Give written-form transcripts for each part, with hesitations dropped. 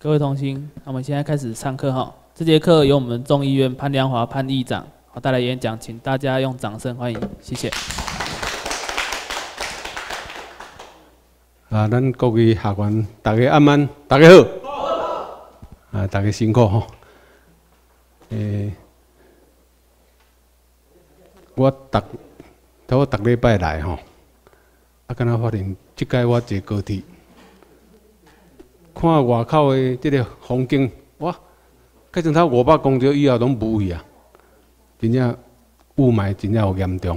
各位同心，那我们现在开始上课哈。这节课由我们众议院潘良华潘议长带来演讲，请大家用掌声欢迎，谢谢。 咱各位学员，大家晚安，大家好。大家辛苦吼。我逐礼拜来吼，敢若发现即摆我坐高铁，看外口的即个风景，哇，改成头500公尺以后拢无去啊！真正雾霾真正有严重。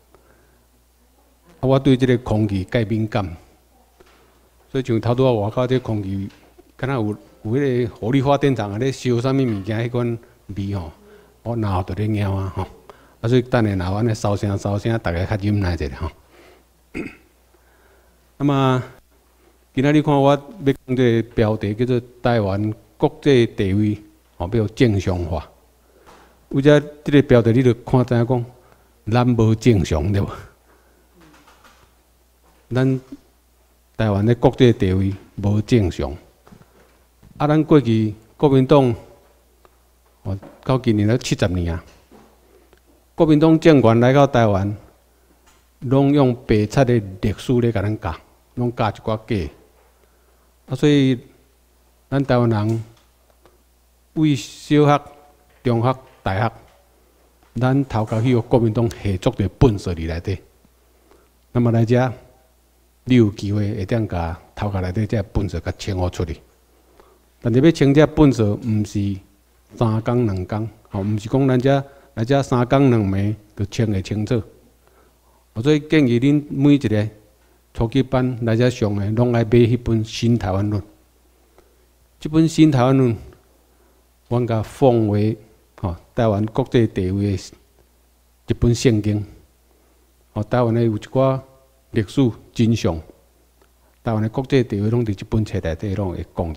我对即个空气介敏感，所以像头拄仔外口即空气，敢若有迄个火力发电厂啊咧烧啥物物件，迄款味吼，我脑都咧痒啊吼。所以等下若安尼烧声，大家较忍耐一下吼。那么，今仔日看我要讲这个标题叫做“台湾国际地位要正常化”。有只这个标题你就看知影讲，咱无正常对无？咱台湾的国际地位无正常。咱过去国民党，到今年了70年啊。国民党政权来到台湾，拢用白贼的历史咧甲咱教，拢教一寡假。所以咱台湾人为小学、中学、大学，咱头壳去互国民党下足着本色伫内底。那么来遮，你有机会会当甲头壳内底这本色甲清互出去。但是要清这本色，毋是3工2工，毋是讲咱遮。来遮3工2暝就清会清楚，所以建议恁每一个初级班来遮上的，拢爱买迄本《新台湾论》。这本《新台湾论》，阮甲奉为台湾国际地位的一本圣经。台湾的有一寡历史真相，台湾的国际地位拢伫这本册内底拢会讲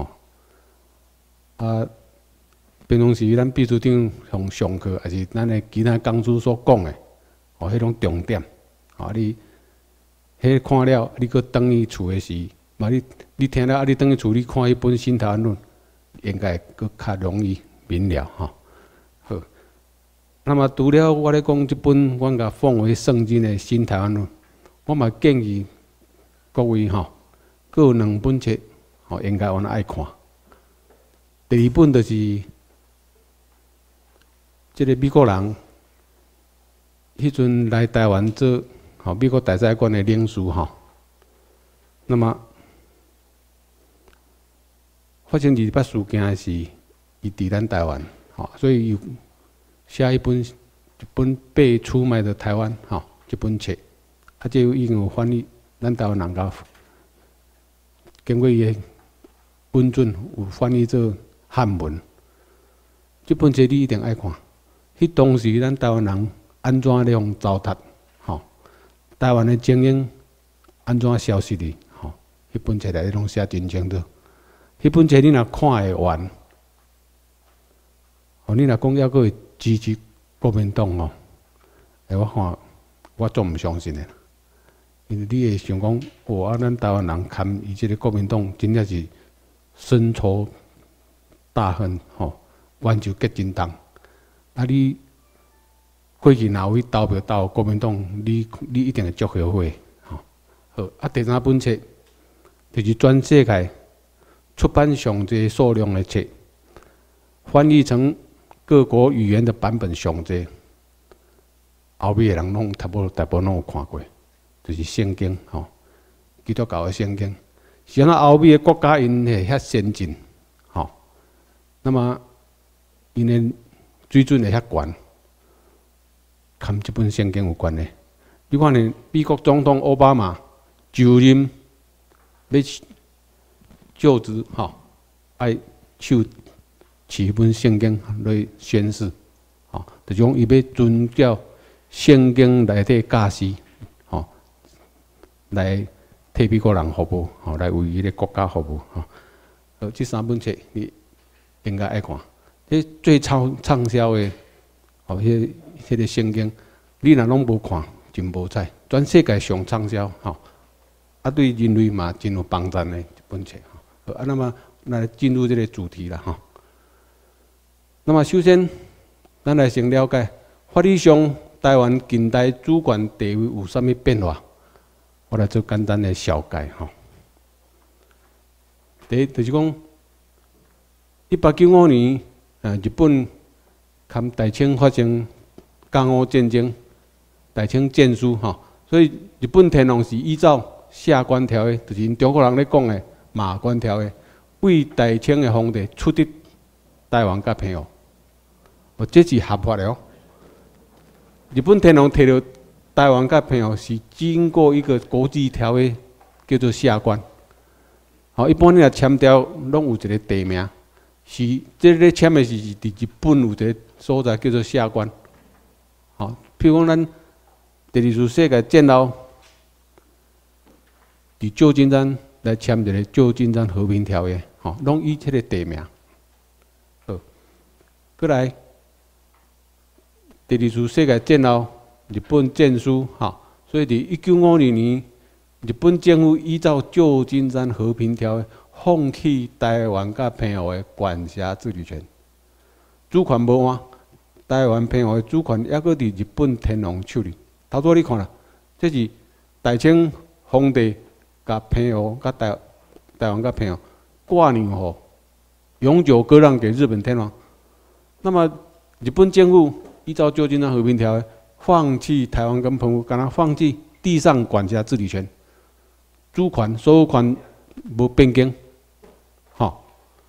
到。平常时咱秘书长上课，还是咱的其他讲师所讲的，迄种重点，你迄看了，你搁转去厝的时，嘛你听了，你转去厝，你看迄本《新台湾论》，应该搁较容易明了好。那么除了我咧讲这本，阮甲奉为圣经的《新台湾论》，我嘛建议各位各有2本册，应该阮爱看。第2本就是。即个美国人，迄阵来台湾做美国大使馆的领事那么发生2捌事件是伊伫咱台湾所以有写一本被出卖的台湾这本册，这已经有翻译，咱台湾人甲经过伊的恩准，有翻译做汉文。这本册你一定爱看。迄当时，咱台湾人安怎咧互糟蹋？台湾的精英安怎消失哩？迄本册内底拢写真清楚。迄本册你若看会完，你若讲抑阁会支持国民党我看我总毋相信的，因为你会想讲，咱台湾人堪伊即个国民党真正是深仇大恨冤仇结真重。你过去若有去投票投国民党，你一定会足后悔。好，第3本册就是全世界出版上济数量的册，翻译成各国语言的版本上济，欧美的人拢大部分拢有看过，就是圣经基督教的圣经。是安欧美的国家因会遐先进，那么因的水准会遐悬，跟这本圣经有关的。你看呢？美国总统奥巴马就任要就职，爱手持一本圣经来宣誓，就讲伊要遵照圣经内底教示，来替美国人服务，来为伊个国家服务，这3本册你应该爱看。迄最畅销的，迄个圣经，你若拢无看，真无彩。全世界上畅销，对人类嘛真有帮助的一本册。那么来进入这个主题了哈。那么首先，咱来先了解法理上台湾近代主权地位有啥物变化？我来做简单的小解哈。第一就是讲，1895年，日本和大清发生甲午战争，大清战输哈，所以日本天皇是依照下关条约，就是因中国人咧讲的马关条约，为大清的皇帝出得台湾甲澎湖，这是合法的哦。日本天皇摕到台湾甲澎湖是经过一个国际条约，叫做下关。好，一般你若签条，拢有一个地名，是这个签的是伫日本有一个所在叫做下关。好，譬如讲咱第二次世界战后，伫旧金山来签一个旧金山和平条约，吼，拢以这个地名。好，过来第二次世界战后，日本战输，吼，所以伫1952年，日本政府依照旧金山和平条约，放弃台湾甲澎湖的管辖治理权，主权无换，台湾澎湖的主权还阁伫日本天皇手里。头拄你看啦，这是大清皇帝甲澎湖、甲台湾、甲澎湖挂牛户，永久割让给日本天皇。那么日本政府依照旧金山和平条约，放弃台湾跟澎湖，敢若放弃地上管辖治理权，主权所有权无变更，吼。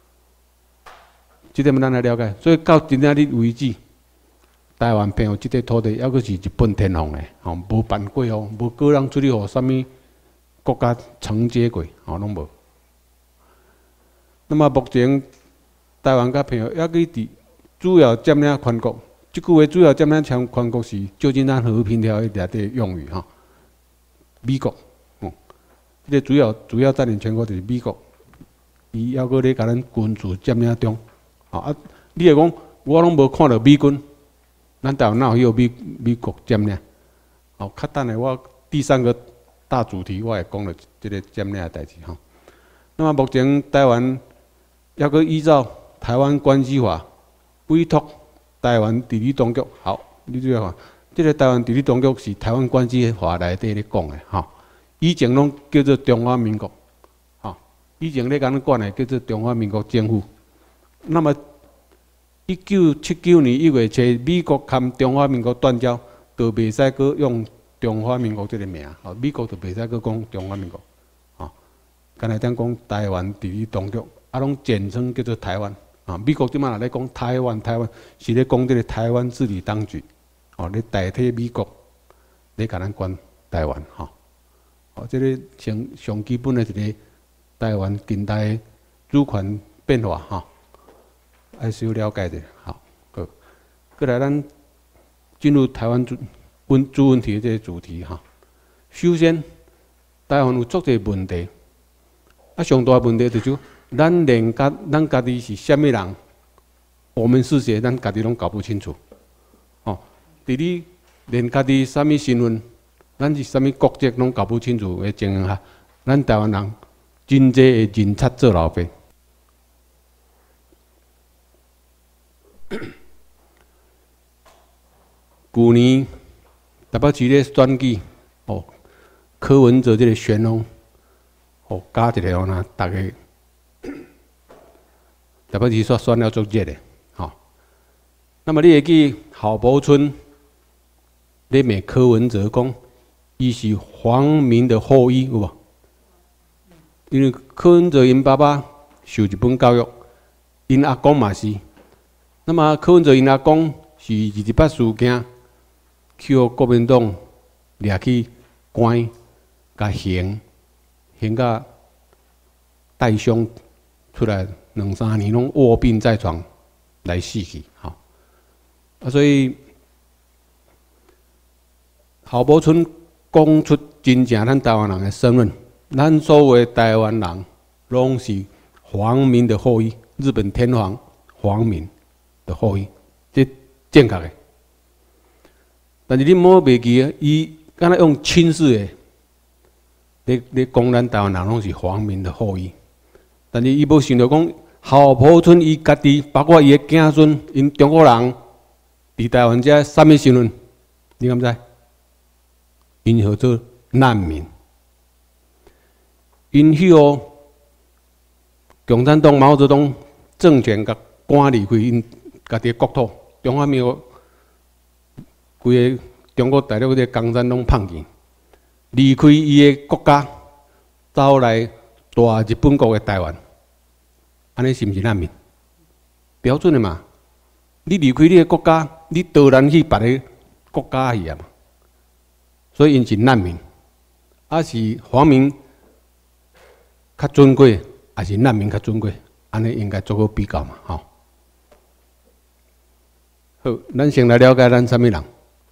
这点咱来了解。所以到今仔日为止，台湾澎湖这块土地还阁是日本天皇的，吼，无办过哦，无割让出去予啥物国家承接过，吼，拢无。那么目前台湾甲澎湖还阁伫主要占领权国，即句话主要占领权国是旧金山和平条约内底用语哈。美国，这个主要占领全国就是美国，伊还阁咧甲咱军事占领中，啊，你会讲我拢无看到美军。咱台湾哪有美国占领？好，较等下我第三个大主题我会讲到这个占领的代志哈。那么目前台湾还阁依照《台湾关系法》委托台湾地理当局。好，你注意看，这个台湾地理当局是《台湾关系法》内底咧讲的哈。以前拢叫做中华民国，哈，以前咧甲咱管的叫做中华民国政府。那么1979年1月初，美国和中华民国断交，就袂使阁用中华民国这个名，吼，美国就袂使阁讲中华民国，吼，干来当讲台湾地理当局，啊，拢简称叫做台湾，啊，美国即马咧讲台湾是咧讲这个台湾治理当局，哦，咧代替美国，咧甲咱管台湾，吼，哦，这个上基本的一个台湾近代主权变化，吼。还是要了解的，好，过来咱进入台湾主问题的这个主题哈。首先，台湾有足侪问题，啊，上大问题就是咱连咱家己是虾米人，我们是谁，咱家己拢搞不清楚。哦，伫你连家己啥物身份，咱是啥物国籍拢搞不清楚的情形下，咱台湾人真济会认贼做老爸。去年台北市咧选举，哦，柯文哲这个旋风，哦，加一个哦，那大家台北市选了足热的，吼。那么你会记郝柏村咧骂柯文哲讲，伊是皇民的后裔，有无？因为柯文哲因爸爸受日本教育，因阿公嘛是。那么柯文哲因阿公是28事件，去互国民党掠去关，甲刑甲带伤出来2-3年，拢卧病在床来死去，吼。啊，所以郝柏村讲出真正咱台湾人的身份，咱所有台湾人拢是皇民的后裔，日本天皇皇民的后裔，这正确的。但是你莫袂记啊，伊敢若用轻视的，咧讲咱台湾人拢是皇民的后裔， 但是伊无想到讲，后埔村伊家己，包括伊的囝孙，因中国人伫台湾遮什么身份？你敢知？因号做难民，因许共产党毛泽东政权甲赶离开因家己的国土，中华民国规个中国大陆个共产党放弃，离开伊的国家，走来大日本国的台湾，安尼是毋是难民？标准的嘛。你离开你的国家，你当然去别个国家去啊嘛。所以因是难民，是皇民较尊贵，还是难民较尊贵？安尼应该做个比较嘛，吼。好，咱先来了解咱啥物人。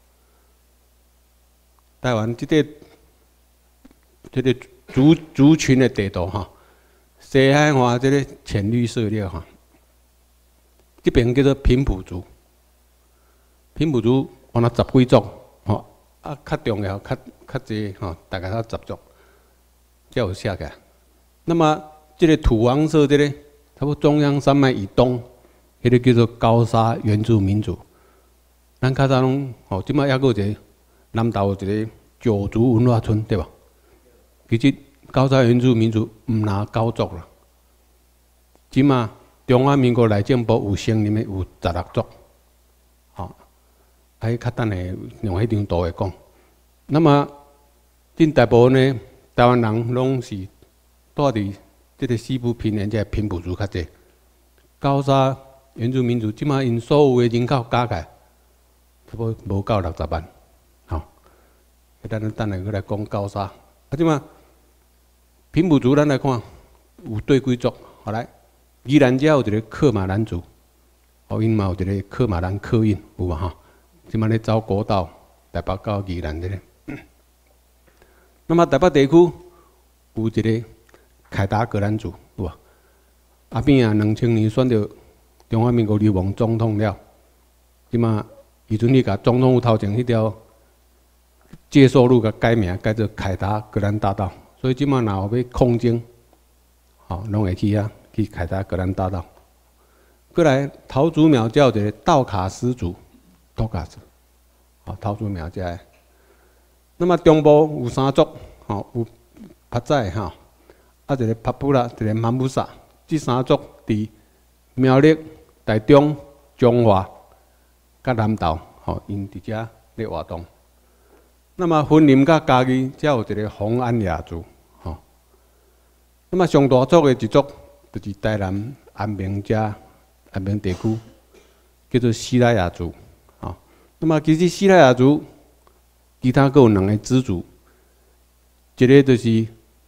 台湾这个族群的地图哈，西海岸这个浅绿色了哈，这边叫做平埔族。平埔族有10几族，吼，较重要、较济吼，大概10族，才有写起来。那么这个土黄色这个，差不多中央山脉以东，迄个叫做高沙原住民族。咱较早拢吼，即摆还有一个南投有一个九族文化村，对吧？其实高沙原住民族毋拿9族啦，即摆中华民国内政部有承认的有16族，吼，还较等下用迄张图来讲。那么，真大部分的台湾人拢是住伫这个西部平原，这平埔族较济。高沙原住民族即摆因所有的人口加起来，差不多无到60万，吼。咱等下再来讲高沙。即摆平埔族咱来看，有对几族？好来，宜兰遮有一个克马兰族，因嘛有一个克马兰客运，有无吼？即摆咧走国道，台北到宜兰这个。那么台北地区有一个凯达格兰族，有无？阿扁啊，2000年选到中华民国流亡总统了，即马伊阵去甲总统府头前迄条介寿路甲改名，改做凯达格兰大道。所以即马若有要抗争，吼，拢会去啊，去凯达格兰大道。过来桃竹苗才有一个道卡斯族，道卡斯，吼，桃竹苗遮个。那么中部有3族，吼，有帕仔，吼，一个帕布拉，一个曼布萨，这3族伫苗栗、台中、彰化、甲南投，吼，因伫遮咧活动。那么分林甲嘉义，才有一个洪安亚族，吼。那么上大族的一族，就是台南安平遮安平地区，叫做西拉雅族，吼。那么其实西拉雅族，其他阁有2个支族，一个就是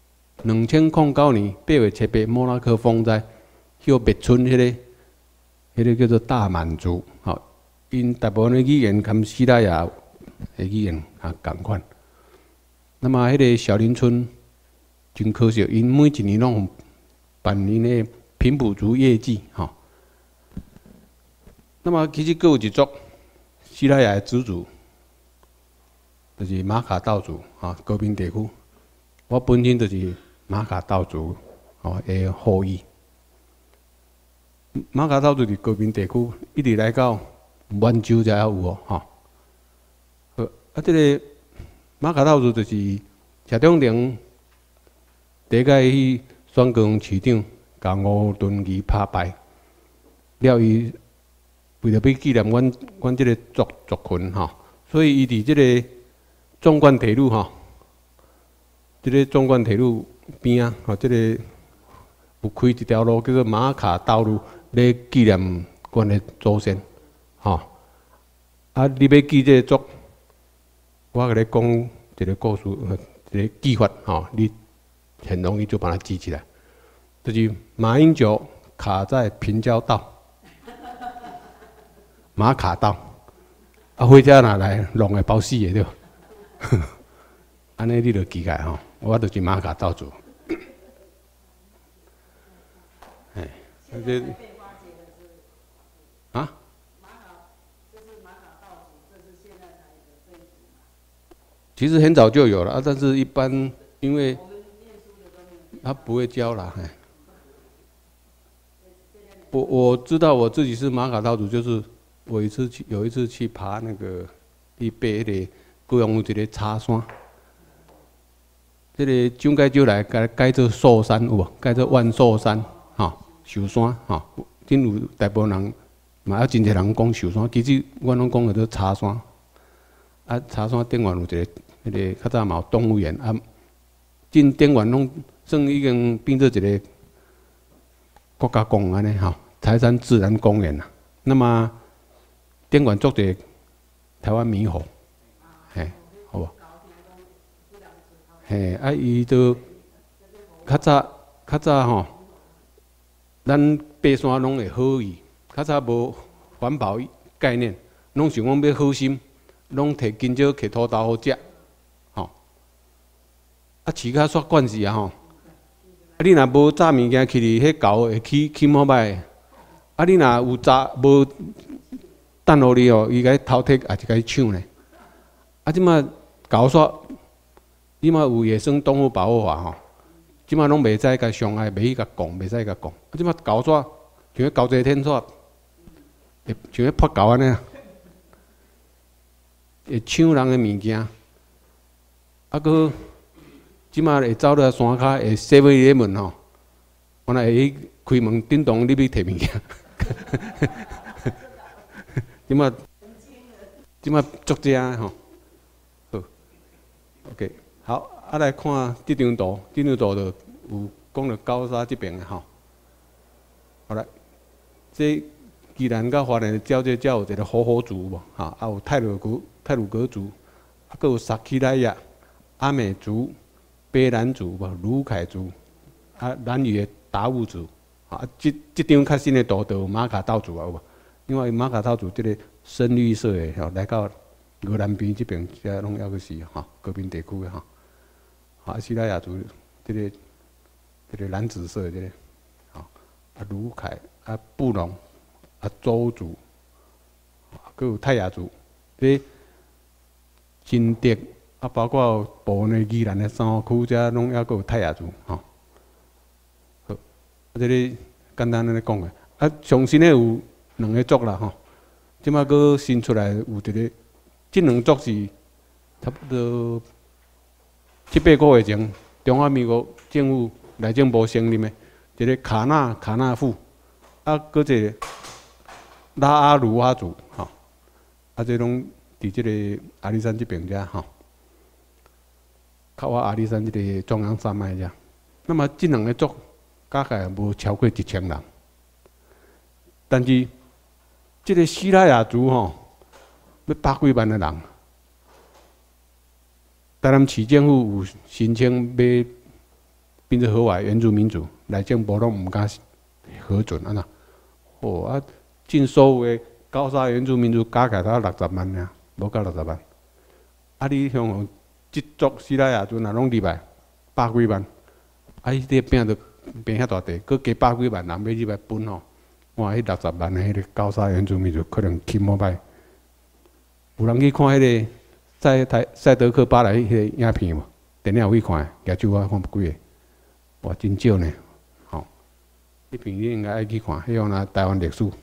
2009年8月7日莫拉克风灾，迄个灭村迄个叫做大满族，吼。因大部分的语言跟西拉雅的语言共款。那么，迄个小林村真可惜，因每一年拢办因的平埔族业绩，吼。那么，其实阁有一族西拉雅的支族，就是马卡道族，吼，高屏地区。我本身就是马卡道族，吼的后裔。马卡道族伫高屏地区一直来到满洲才有哦，吼。这个马卡道族就是谢长廷第一届去选高雄市长，甲吴敦义拍败，了伊为了要纪念阮这个族群吼，所以伊伫这个纵贯铁路吼，这个纵贯铁路边啊，吼，这个有开一条路叫做马卡道路，来纪念阮的祖先，吼。你要记这个族。我甲你讲一个故事，一个记法吼，你很容易就把它记起来。就是马英九卡在平交道，马卡道，火车哪来弄个包死的对吧？安尼你就记起来吼，我就是马卡道族。哎，这啊？其实很早就有了但是一般因为他不会教啦， 我知道我自己是马卡道族，就是我有一次去爬那个去爬迄个高雄有一个茶山，这个蒋介石来改做寿山有无？改做万寿山，寿山真有大部分人嘛，还真侪人讲寿山，其实阮拢讲叫做茶山。啊，茶山顶岸有一个迄个较早嘛有动物园啊，进顶岸拢算已经变做一个国家公园安尼台山自然公园啦。那么顶岸足侪台湾猕猴，嘿，好无？嘿，啊，伊都较早咱爬山拢会好意，较早无环保概念，拢想讲要好心，拢摕金蕉、摕土豆好食，啊，饲较煞惯势啊你若无炸物件去哩，迄狗会起毛歹。啊，你若有炸无等互你伊甲你偷摕，也是甲你抢咧。啊，即马狗煞，即马有野生动物保护法即马拢袂使甲伤害，袂去甲讲，袂使甲讲。即马狗煞，像狗济天煞，像泼狗安尼，会抢人诶物件。啊，搁即马会走到山骹，会7-11我若会开门叮咚，你要摕物件。即马足正好 ，OK， 好，来看这张图，这张图就有讲到高沙这边的好来，这既然甲华人交界有一个好好族无有泰鲁格族，搁有撒奇莱雅、阿美族、卑南族卢凯族，南语的达悟族。这张较新的图就有马卡道族有无？因为马卡道族这个深绿色的来到鹅南边这边，遮拢还阁是高滨地区的西拉雅族这个蓝紫色的这个卢凯布隆周族，阁有泰雅族，这金德包括部分的宜兰的山区，遮拢还阁有泰雅族这个简单安尼讲的，上新的有2个族啦即马佫新出来有一个，这2族是差不多7-8个月前，中华民国政府内政部成立的，一个卡纳富，佫一个拉阿鲁阿族这拢伫这个阿里山这边遮靠阿里山这个中央山脉遮，那么这2个族。加起来无超过1000人，但是这个西拉雅族要百几万的人，台南市政府有申请要变成合法原住民族，内政部拢唔敢核准进所有的高沙原住民族加起来才60万尔，无到60万。你像这族西拉雅族若拢入来百几万，伊这饼就。变遐大地，佮加百几万人要入来分哇！迄60万的迄个高沙原住民族可能起毛歹。有人去看迄个赛德克巴莱迄个影片无？电影有去看，亚洲我看几个，哇，真少呢。迄片你应该爱去看，迄样啦台湾历史。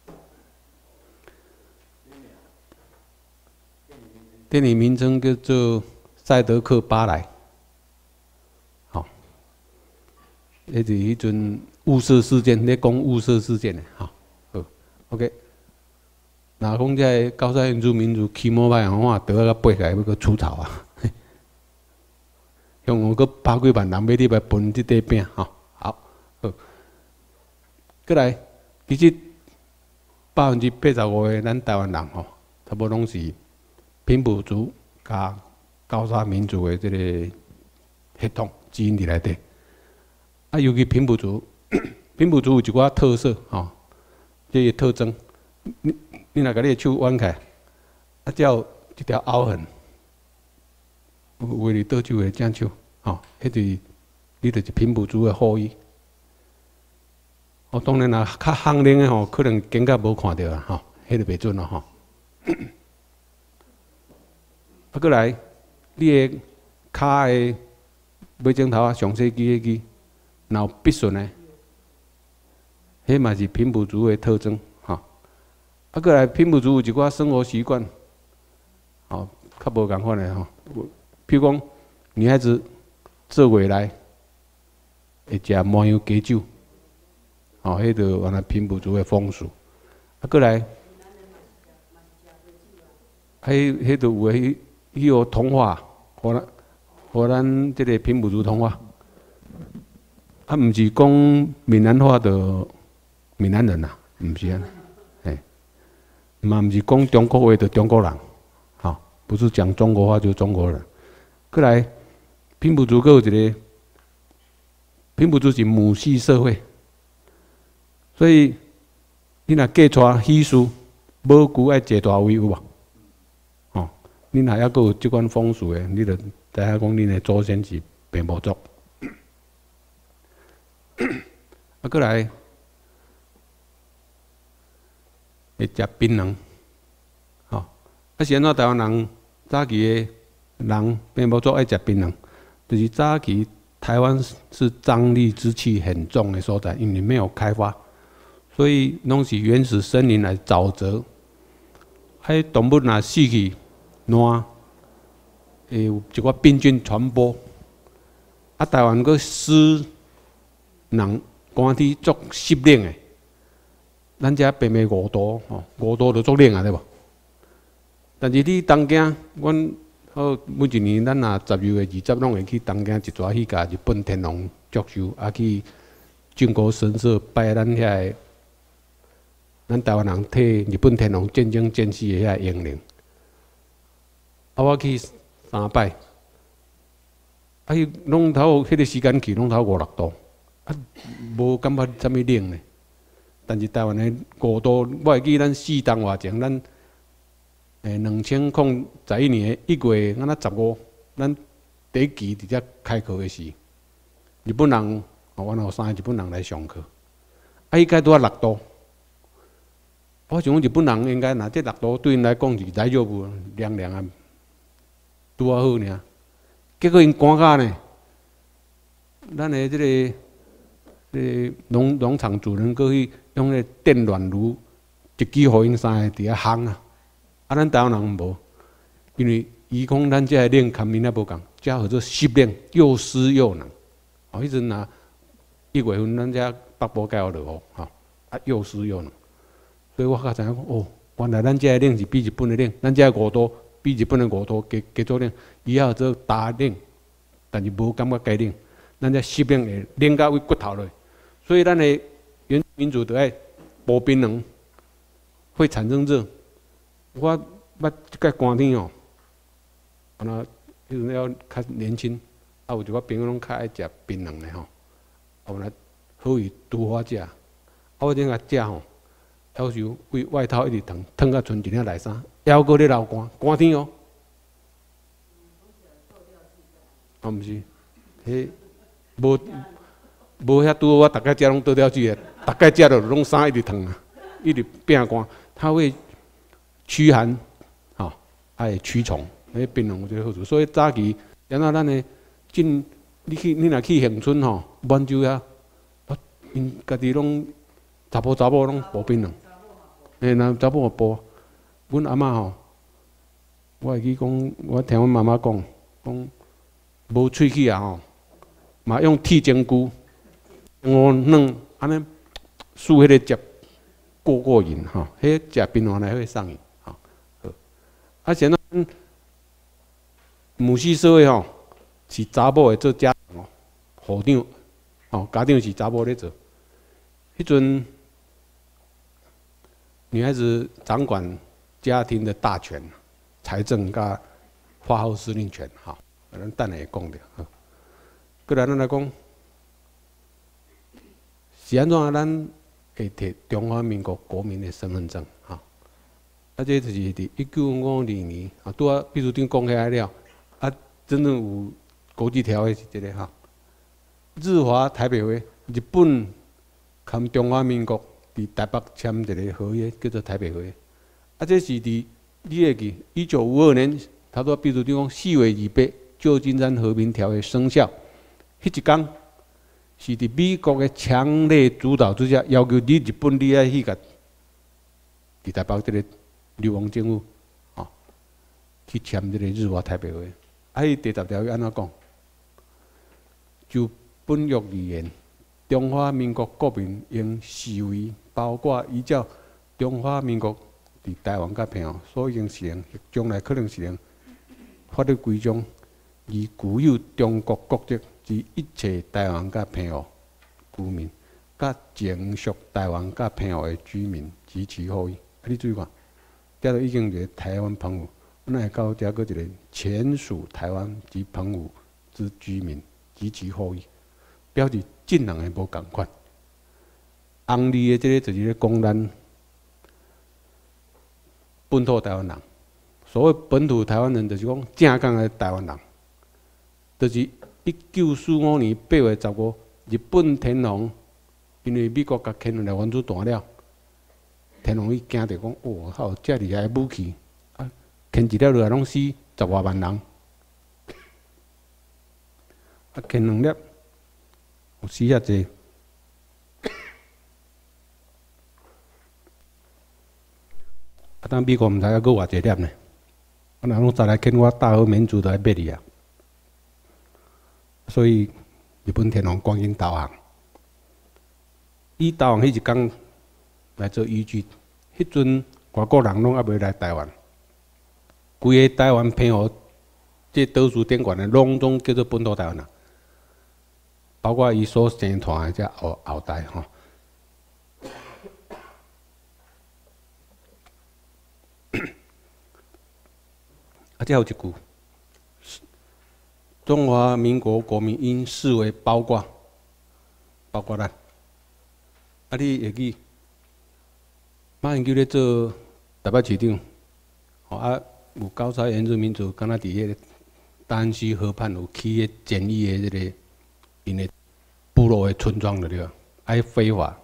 电影名称叫做《赛德克巴莱》。迄是迄阵雾社事件，咧讲雾社事件的好 ，OK。若讲这高山原住民族起毛歹，我倒个爬起来要搁除草啊！向我搁百几万人要入来分这块饼，好，过来，其实85%的咱台湾人差不多拢是平埔族加高山民族的这个血统基因伫内底。尤其平埔族，平埔族有一寡特色这个特征。你若甲你的手弯开，才有一条凹痕，为你倒手的正手，迄就是你就是平埔族的后裔。当然啦，较夯龄的可能更加无看到啊，迄就袂准咯过来，你的骹的尾指头上细支的支。若有笔顺的， 迄嘛是平埔族的特征，哈。啊，过来平埔族有一寡生活习惯，哦，较无共款的吼。譬如讲，女孩子做月来会食麻油鸡酒，哦，迄个原来平埔族的风俗。啊，过来，迄个有诶，迄个同化，互咱即个平埔族同化。啊，毋是讲闽南话的闽南人呐，毋是安，嘿，嘛毋是讲中国话的中国人，吼，不是讲中国话就是中国人。过来，平埔族佫有一个，平埔族是母系社会，所以你若嫁娶喜事，母舅爱坐大位有无？哦，你若还佫有即款风俗的，你着知影讲恁的祖先是平埔族。啊，过来会食槟榔，吼，啊是安怎台湾人早期的人平埔族爱食槟榔，就是早期台湾是瘴疠之气很重的所在，因为没有开发，所以拢是原始森林来沼泽。迄动物若死去，烂，会有一寡病菌传播。啊，台湾佫湿人寒天足湿冷的，咱遮平的5度吼，5度就足冷啊，对无？但是你东京，阮好每一年咱若12月20拢会去东京一逝去甲日本天皇祝寿，啊去靖国神社拜咱遐个咱台湾人替日本天皇战争战死的遐英灵。啊，我去3摆，啊，伊拢头迄个时间去拢头5、6度。啊，无感觉啥物冷呢？但是台湾的5度，我会记咱4冬外前，咱2011年1月敢若15，咱第一期伫遮开课的时，日本人阮有3个日本人来上课，啊，伊该拄啊6度。我想讲日本人应该若这6度对因来讲是来热无，凉凉啊，拄啊好尔。结果因寒甲呢，咱的这个。农场主人过去用那电暖炉一支互因3个伫遐烘啊，啊，咱台湾人无，因为伊讲咱遮个冷，甲闽南无共，遮叫做湿冷，又湿又冷。哦，迄阵啊1月份咱遮北部该有落雨，吼，啊又湿又冷，所以我较知影讲，哦，原来咱遮个冷是比日本的冷，咱遮个5度比日本的5度加做冷，伊也有做大冷，但是无感觉该冷，咱遮湿冷会冷到位骨头落。所以，咱的原住民族就爱剥槟榔，会产生热。我捌即个寒天哦，啊那迄阵要较年轻，啊有一个朋友拢较爱食槟榔的吼，啊来好伊拄好食，啊我正甲食吼，要求为外套一直烫到剩一领内衫，还搁咧流汗，寒天哦。啊，毋是，迄无。无遐拄好，我大概食拢倒掉去的，大概食了拢衫一直烫啊，一直变寒，它会驱寒，吼，还会驱虫，迄槟榔有这个好处。所以早期，然后咱的你若去恒春吼，满洲遐，因家己拢查甫拢剥槟榔，那查某剥。阮阿嬷吼，我会记讲，我听阮妈妈讲无喙齿啊吼，嘛用铁针菇。软安尼输迄个汁过瘾吼，迄食槟榔来会上瘾吼。啊，现在母系社会吼是查某会做家长哦，户长哦，家长是查某咧做。迄阵女孩子掌管家庭的大权、财政甲发号施令权吼，咱等下会讲着。过来咱来讲。是安怎咱会摕中华民国国民的身份证？哈，啊，这就是伫1952年啊，拄啊秘书长讲起来了，啊，真正有国际条约是这个哈，日华台北会，日本含中华民国伫台北签一个合约，叫做台北会。啊，这是伫你会记1952年，他说秘书长讲4月28，旧金山和平条约生效，迄一天。 是伫美国的强烈主导之下，要求你日本你爱去甲伫台北这个流亡政府，去签这个日华台北会。伊第10条安怎讲？就本约而言，中华民国国民应视为包括依照中华民国伫台湾甲澎湖所应实行，将来可能实行法律规章，而具有中国国籍之一切台湾甲澎湖居民，甲前属台湾甲澎湖的居民及其后裔。你注意看，遮都已经是台湾澎湖，咱会到遮个一个前属台湾及澎湖之居民及其后裔，表示尽人的无共款。红字的这个就是咧讲咱本土台湾人。所谓本土台湾人，就是讲正港的台湾人，就是1945年8月15，日本天皇因为美国甲牵来原子弹了，天皇伊惊着讲，哦，还有遮厉害的武器，牵一粒落来拢死10外万人，牵2粒有死遐济。当美国毋知还佫偌济粒呢？人拢再来牵我大和民族都来灭你啊！所以日本天皇赶紧投降。以投降迄一天来做依据，迄阵外国人拢还袂来台湾，规个台湾澎湖这岛屿顶悬的，拢总叫做本土台湾人，包括伊所生团的这后代吼。还有一句，中华民国国民应视为包括咱。你会记，马英九咧做台北市长，有高才原住民族，敢若伫迄个大安区河畔有起迄简易的这个因的部落的村庄了对吧？爱非法，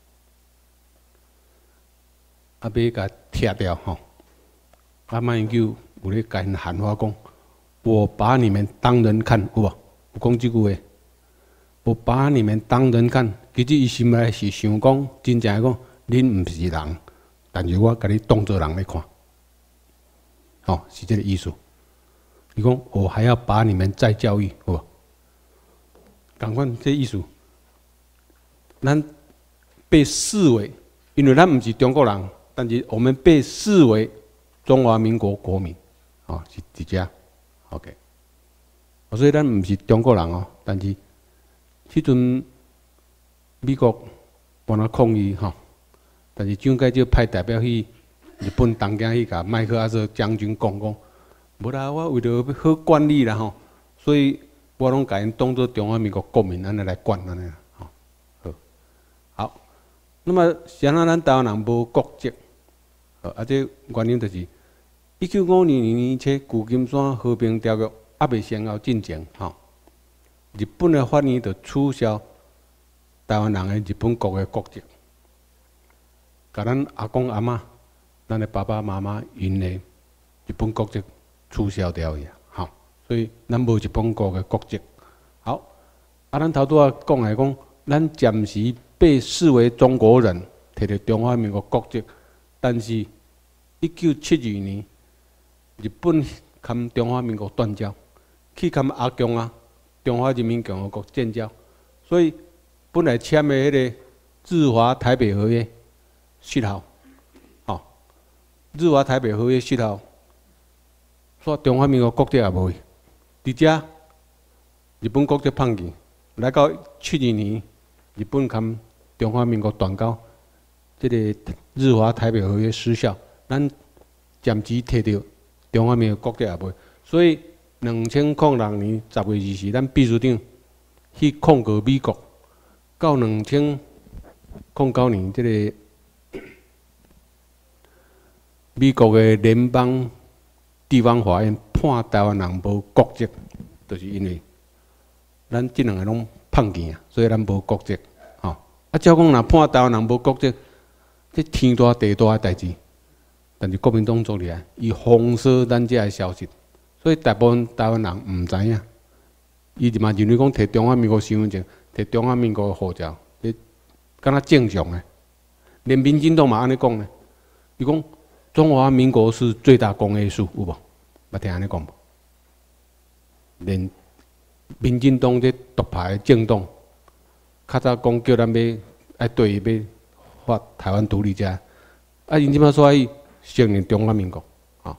要甲拆掉吼。马英九有咧甲因喊话讲，我把你们当人看，有无？有讲即句话，我把你们当人看。其实伊心内是想讲，真正讲，恁毋是人，但是我甲你当作人来看，是这个意思。伊讲我还要把你们再教育，有无？同款这意思，咱被视为，因为咱毋是中国人，但是我们被视为中华民国国民，是伫遮 ，OK。所以咱毋是中国人哦，但是迄阵美国帮咱抗议但是蒋介石派代表去日本东京去甲麦克阿瑟将军讲，无啦，我为着要好管理啦所以我拢甲因当作中华民国国民安尼来管安尼啦好，那么谁让咱台湾人无国籍？这原因就是1952年且旧金山和平条约还未生效进前日本的法院就取消台湾人的日本国的国籍，甲咱阿公阿嬷、咱的爸爸妈妈因的日本国籍取消掉去所以咱无日本国的国籍。好，咱头拄仔讲的讲，咱暂时被视为中国人，摕到中华民国国籍，但是1972年日本跟中华民国断交，去跟阿共中华人民共和国建交，所以本来签的迄个日华台北合约失效，日华台北合约失效，说中华民国国籍也无去，伫遮日本国籍放弃，来到72年，日本跟中华民国断交，这个日华台北合约失效，咱暂时摕到中华民国国籍也无，所以2006年10月20日，咱秘书长去控告美国。到2009年，这个美国的联邦地方法院判台湾人无国籍，就是因为咱这两个拢叛逆所以咱无国籍。照讲若判台湾人无国籍，这天大地大的代志。但是国民党做厉害，伊封锁咱这个消息，所以大部分台湾人唔知影。 伊就嘛认为讲摕中华民国身份证，摕中华民国的护照，敢若正常诶。连民进党嘛安尼讲呢，伊讲中华民国是最大公约数，有无？捌听安尼讲无？连民进党这独派政党，较早讲叫咱要对伊要发台湾独立者，啊，因即摆所以承认中华民国，好。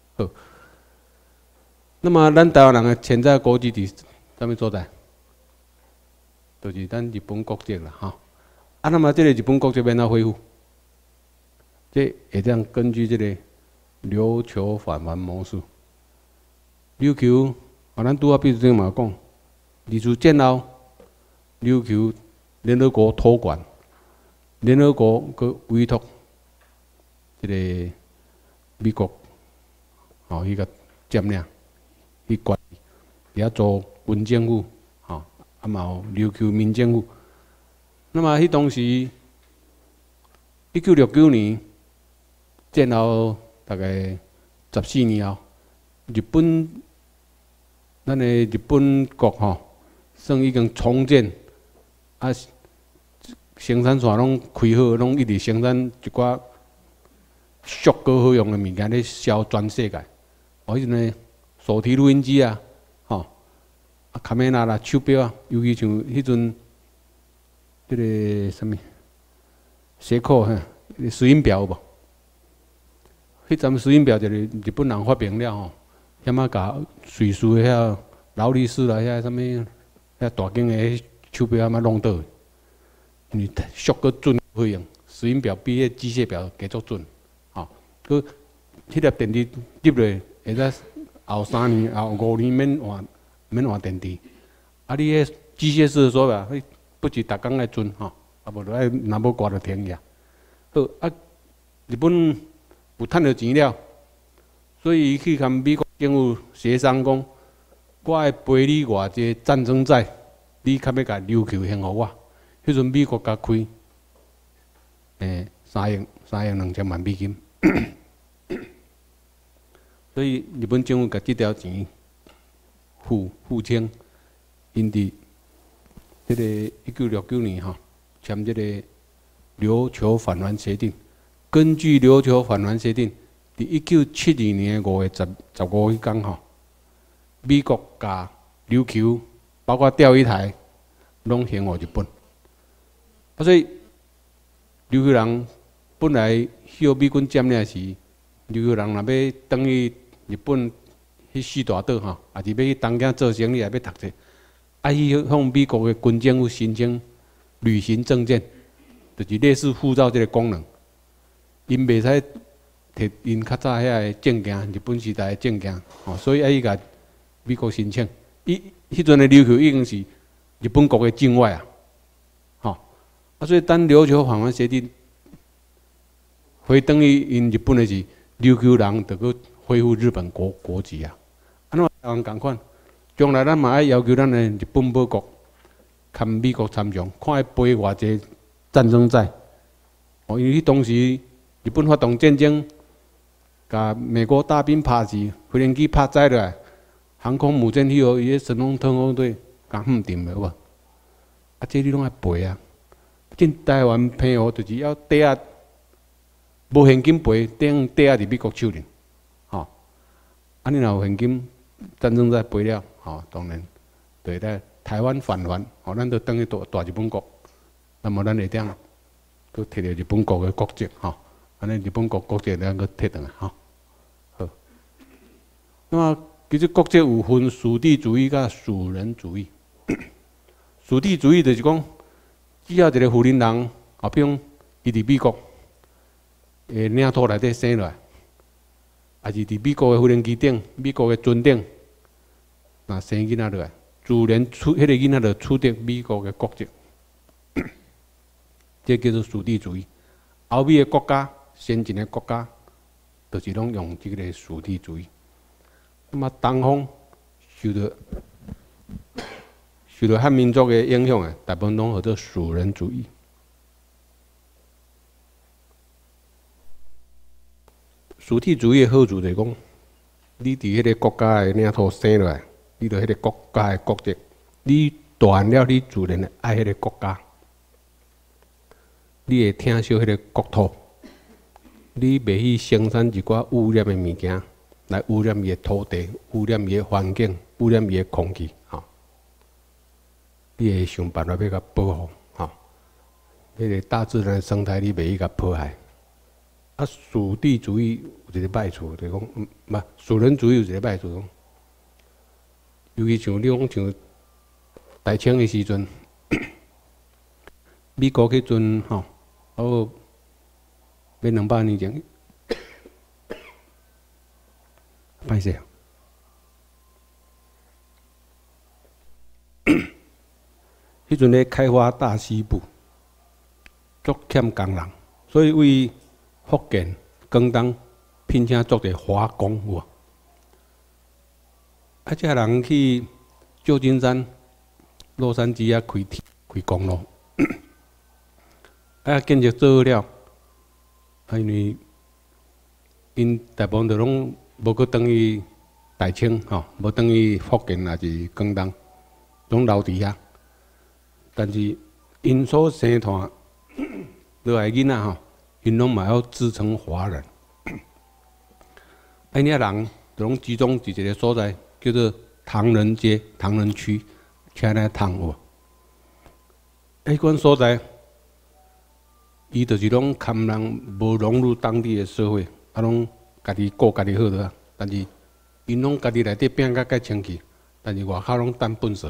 那么咱台湾人的潜在国籍伫啥物所在？就是咱日本国籍啦，吼。啊，那么这个日本国籍要怎恢复？这会当根据这个琉球返还模式，琉球，咱拄仔秘书长嘛讲，二次战后，琉球联合国托管，联合国佮委托这个美国，去甲占领，去管理，遐做军政府，啊嘛有琉球民政府。那么迄当时，1969年战后大概14年后，日本咱的日本国算已经重建，啊生产线拢开好，拢一直生产一寡俗够好用的物件咧销全世界。迄阵的手提录音机啊，卡梅拉啦、手表啊，尤其像迄阵。这个什么西口水印表有无？迄阵水印表就是日本人发明了险啊甲瑞士的遐劳力士啦、遐什么遐大间的手表啊弄倒，因为俗个准好用，水印表比迄机械表加足准，佮迄粒电池入落，会使后3年、后5年免换电池，啊你迄机械式的手表。不是逐工爱准啊无就爱若无挂就停去啊。好啊，日本有趁到钱了，所以伊去甲美国政府协商讲，我会赔你偌济战争债，你较要甲琉球还互我。迄阵美国甲开3亿2千万美金，所以日本政府甲这条钱付清，因伫。这个1969年签这个琉球返还协定。根据琉球返还协定，伫1972年5月15日天美国甲琉球，包括钓鱼台，拢还互日本。所以琉球人本来受美军占领时，琉球人若要转去日本迄4大岛也是要去东京做生意，也要读册。伊向美国的军政府申请旅行证件，就是类似护照这个功能。因袂使摕因较早遐个证件，日本时代的证件，所以伊甲美国申请。迄阵的琉球已经是日本国的境外所以等琉球返还协定回等于因日本的是琉球人，就去恢复日本国籍啊。安怎台湾共款？将来咱嘛爱要求咱的日本母国，跟美国参详，看要赔偌济战争债。因为当时日本发动战争，甲美国大兵拍死，飞行机拍载落来，航空母舰去互伊个神龙特工队甲定了，有无？啊，这你拢爱赔啊！进台湾骗互就是要抵押，无现金赔，抵押伫美国手里，安尼若有现金，战争债赔了。当然，对咧，台湾返还，咱就等于大日本国，那么咱会当，佮摕到日本国的国籍，安尼日本国国籍咱佮摕倒来，好。那么其实国籍有分属地主义甲属人主义。属地主义就是讲，只要一个富人人，比如伊伫美国的领土内底生落来，也是伫美国的无人机顶、美国的船顶。那生囡仔落来，自然迄个囡仔就取得美国的国籍，这叫做属地主义。欧美的国家、先进的国家，就是拢用这个属地主义。那么东方受到汉民族的影响大部分拢叫做属人主义。属地主义的好处就是讲，你伫迄个国家的领土生落来。你著迄个国家的国籍， 你大汉了，你自然会爱迄个国家，你会疼惜迄个国土，你袂去生产一寡污染的物件，来污染伊的土地、污染伊的环境、污染伊的空气，吼。你会想办法要甲保护，吼。迄个大自然的生态，你袂去甲破坏。啊，属地主义有一个歹处，就是讲，属人主义有一个歹处，尤其像你讲像大清的时阵，美国迄阵吼，要200年前，歹势。迄阵咧开发大西部，足欠工人，所以为福建、广东聘请足个华工有无？啊，遮人去旧金山、洛杉矶啊开公路，啊建设做好了，啊因为因大部分都拢无去等于大清吼，无等于福建也是广东，拢留伫遐。但是因所生团落来囡仔吼。因拢嘛要自称华人，因遐人就拢集中伫一个所在，叫做唐人街、唐人区，请来唐有。迄款所在，伊就是拢堪人无融入当地的社会，啊，拢家己顾家己好着啊。但是因拢家己内底变甲介清气，但是外口拢等粪扫。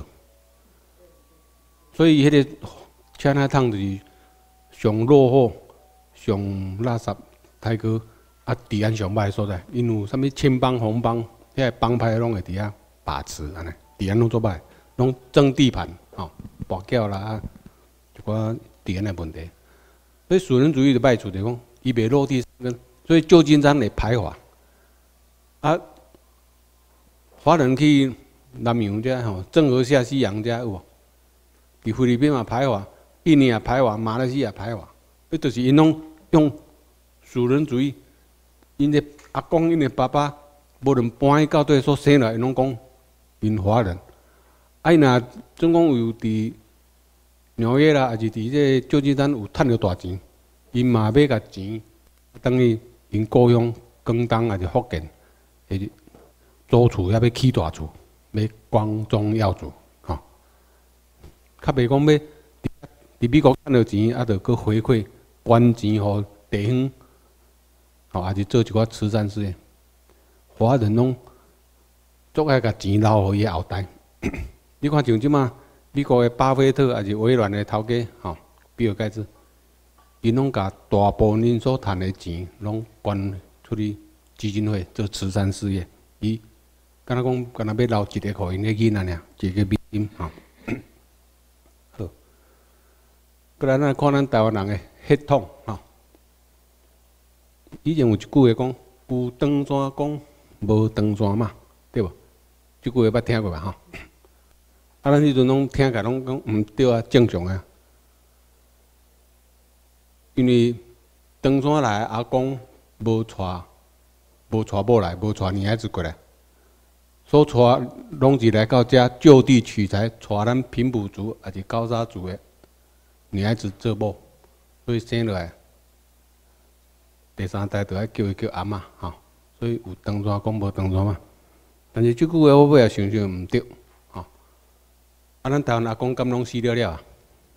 所以迄个请来唐就是上落后。上垃圾太过啊，治安上歹所在，因有啥物青帮、红帮，遐个帮派拢会伫遐把持安尼，治安拢做歹，拢争地盘，吼，跋筊啦啊，一寡治安的问题。所以属人主义的歹处就是讲，伊袂落地生根，所以旧金山会排华。啊，华人去南洋遮吼，郑和下西洋遮有无？伫菲律宾嘛排华，印尼也排华，马来西亚排华。迄就是因拢用属人主义，因的阿公、因的爸爸，无论搬去到底所生来，因拢讲因华人。啊，因若总讲有伫纽约啦，还是伫这旧金山有趁着大钱，因嘛要甲钱，等于因故乡广东还是福建，诶，租厝也要起大厝，要光宗耀祖，吼。较袂讲要伫美国趁着钱，啊，着搁回馈。捐钱互地方，吼，也是做一寡慈善事业。华人拢足爱甲钱留互伊后代。你看像即马美国的巴菲特，还是微软的头家，吼，比尔盖茨，因拢甲大部分因所赚的钱，拢捐出去基金会做慈善事业。伊敢若要留一个互因的囡仔尔，一个美金，吼。好，过来咱看咱台湾人的。血统吼，以前有一句话讲：有长山讲，无长山嘛，对无？这句话捌听过吧？吼，啊，咱迄阵拢听起来拢讲毋对啊，正常啊。因为长山来阿公无带某来，无带女孩子过来，所带拢是来到遮就地取材，带咱平埔族还是高沙族的女孩子做某。所以生落来，第3代就要叫伊叫阿嬷，吼。所以有长山讲无长山嘛。但是即句话我尾也想想毋对，吼。啊，咱台湾阿公敢拢死了了啊？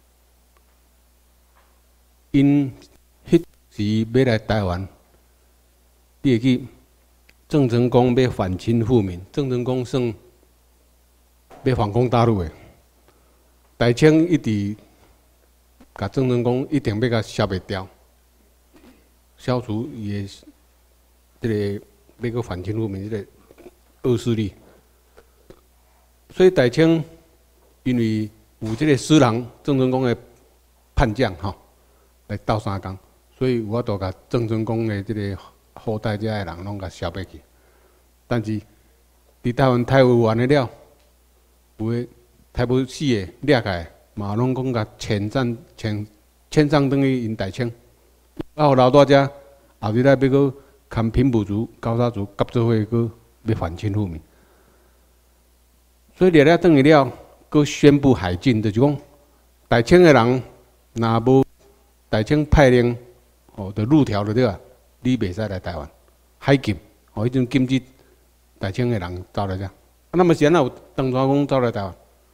因迄时要来台湾，你会记郑成功要反清复明，郑成功算要反攻大陆的，大清一直。甲郑成功一定要甲消灭掉，消除伊的这个要个反清复明这个恶势力。所以大清因为有这个施琅郑成功的叛将吼来斗相共，所以有法度甲郑成功的这个后代遮的人拢甲消灭去。但是伫台湾太有完的了，有诶太无死的掠开。嘛拢讲甲迁葬等于因大清，啊，互留大遮，后日来要搁牵平埔族、高沙族合做伙，搁要反清复明。所以掠了转去了， 佮宣布海禁，就是讲大清的人若无大清派令的路条就对啊，你袂使来台湾海禁，迄阵禁止大清的人走来遮。那么现在有邓传公走来台湾，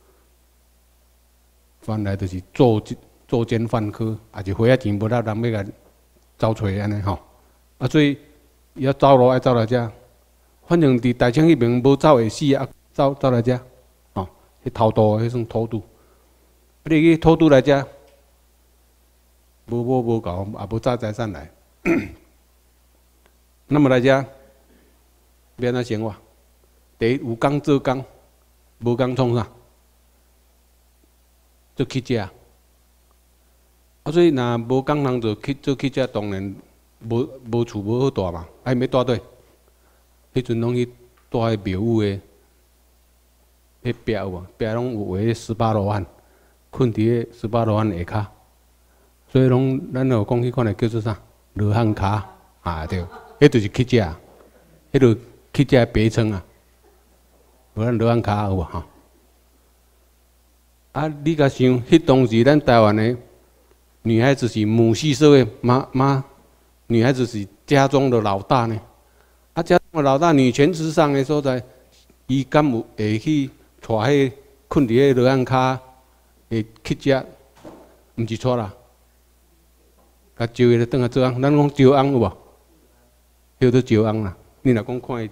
原来就是作奸犯科，也是花仔钱无得人要甲走找安尼吼。所以要走路爱走来遮，反正伫大清迄边无走会死啊，走来遮，吼，去偷渡，迄算偷渡。你去偷渡来遮，无搞，也无揸财产来。那么来遮，要安怎生活？第一有工做工，无工创啥？做乞食。所以若无工通做乞食，当然无厝无好住嘛，要住倒？迄阵拢去住迄庙宇的，迄壁有无？壁拢有画18罗汉，困伫迄18罗汉下骹，所以拢咱有讲迄款叫做啥？罗汉骹啊对，迄就是乞食，迄就乞食的别称啊。无咱罗汉骹有无吼？你甲想，迄当时咱台湾的女孩子是母系社会，女孩子是家中的老大呢。家中的老大女权至上的所在，伊敢有会去带迄困伫迄罗汉骹的乞食，毋是错啦。甲招伊来转来做翁，咱讲招翁有无？叫做招翁啦。你若讲看伊。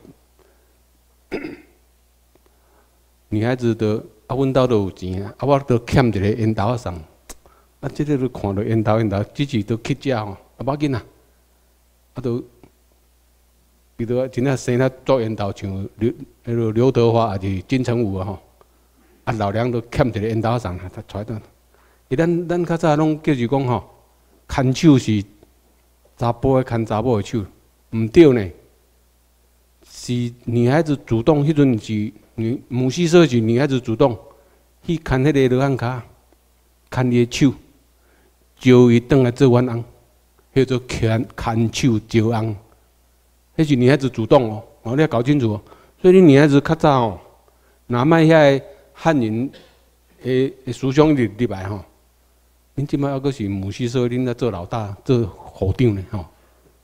女孩子的阮兜都有钱我都欠一个烟头送。即个都看到烟头，只是都乞食吼，无要紧啊。都，伊都真正生了做烟头，像刘德华还是金城武啊吼。老娘都欠一个烟头送，他揣倒。咱较早拢叫是讲吼，牵手是查甫的牵查某的手，毋对呢。是女孩子主动，迄阵是母系社会是女孩子主动去牵迄个罗汉骹，牵伊的手，招伊转来做阮翁，叫做牵手招翁。迄是女孩子主动哦，你要搞清楚哦。所以你女孩子较早哦，若卖遐个汉人的思想入来吼，恁即摆还阁是母系社会，恁在做老大、做校长呢吼。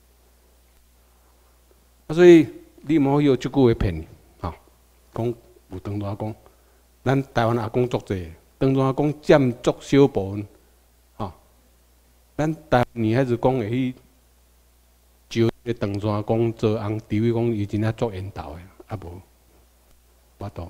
所以你莫许即句话骗你，吼，讲有当初讲，咱台湾阿公足济，当初阿公占足小部分，吼，咱台湾女孩子讲会去招个当初阿公做翁，除非讲伊真正做烟头的，无法度。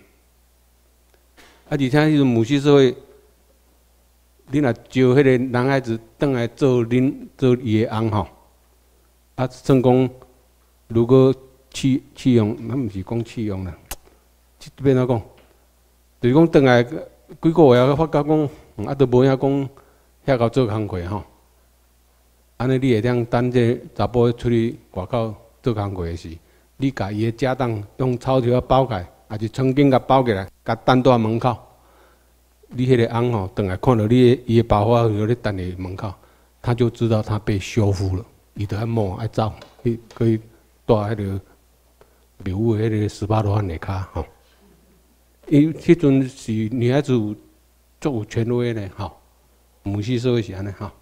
而且迄种母系社会，你若招迄个男孩子转来做伊的翁吼，算讲如果弃用，咱毋是讲弃用啦，即边怎讲？就是讲转来几个月啊，发觉讲，都无影讲遐个做工课吼。安尼你会当等这查甫出去外口做工课时，你甲伊的家当用草条包起来，还是床巾甲包起来，甲等在门口。你迄个翁吼，转来看到伊的包花在咧等你门口，他就知道他被羞辱了，伊就爱摸爱走，可以带迄个庙宇迄个18罗汉下骹吼。伊迄阵是女孩子足有权威呢吼，母系社会是安尼吼。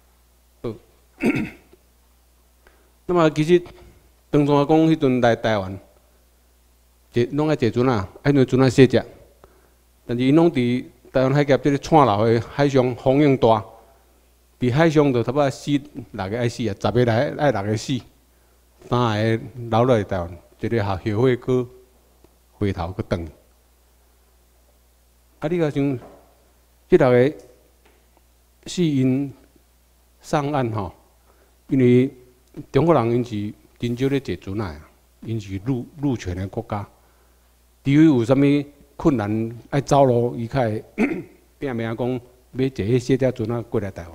那么其实当初讲迄阵来台湾，拢爱坐船啊，迄阵船啊小只，但是因拢伫台湾海峡即个串流的海上风浪大，伫海上就差不多6个爱死啊，10个来爱6个死，3个留落来台湾，一个后悔过回头去转。你甲想，即6个死因上岸吼，因为中国人因是真少咧坐船啊，因是陆权的国家，除非有啥物困难爱走路，伊才会拼命讲要坐迄小只船过来台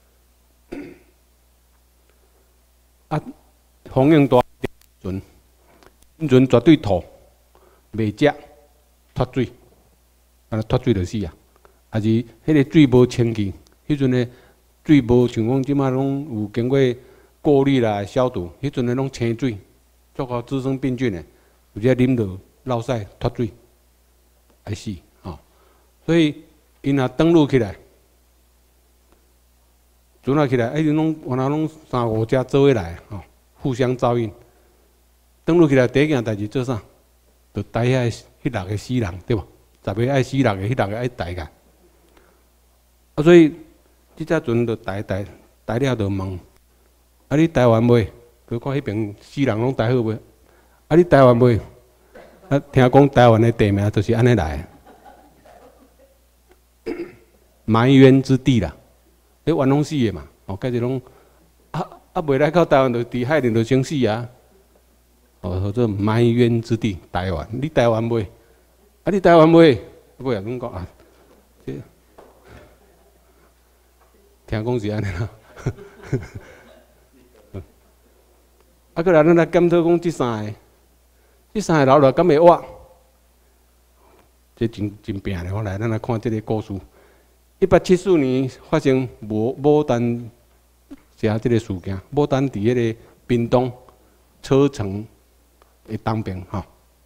湾。风浪大船，迄船绝对吐，袂食，脱水。脱水就死啊！还是迄个水无清气，迄阵的水无像讲即马拢有经过过滤啦、消毒，迄阵的拢清水，足够滋生病菌的，有只啉到落屎脱水，爱死吼。 所以因若登陆起来，船啊起来，因拢原来拢三五只做伙来，吼，互相照应。登陆起来第一件代志做啥？就逮迄6个死人，对无？10个爱死6个，迄6个爱逮个。啊，所以即只船就逮了，就问：啊，你逮完未？佮看迄边死人拢逮好未？啊，你逮完未？啊，听讲台湾的地名就是安尼来的，埋冤之地啦。迄冤拢死的嘛，哦，开始拢未来到台湾就伫海里就先死啊。哦，叫做埋冤之地，台湾。你台湾未？啊，你台湾未？尾也拢讲啊，这听讲是安尼啦。啊，过来咱来检讨讲即3个，即3个老了敢会活？这真拼咧！我来，咱来看这个故事。1874年发生牡丹社这个事件，牡丹伫迄个屏东车城的东边吼，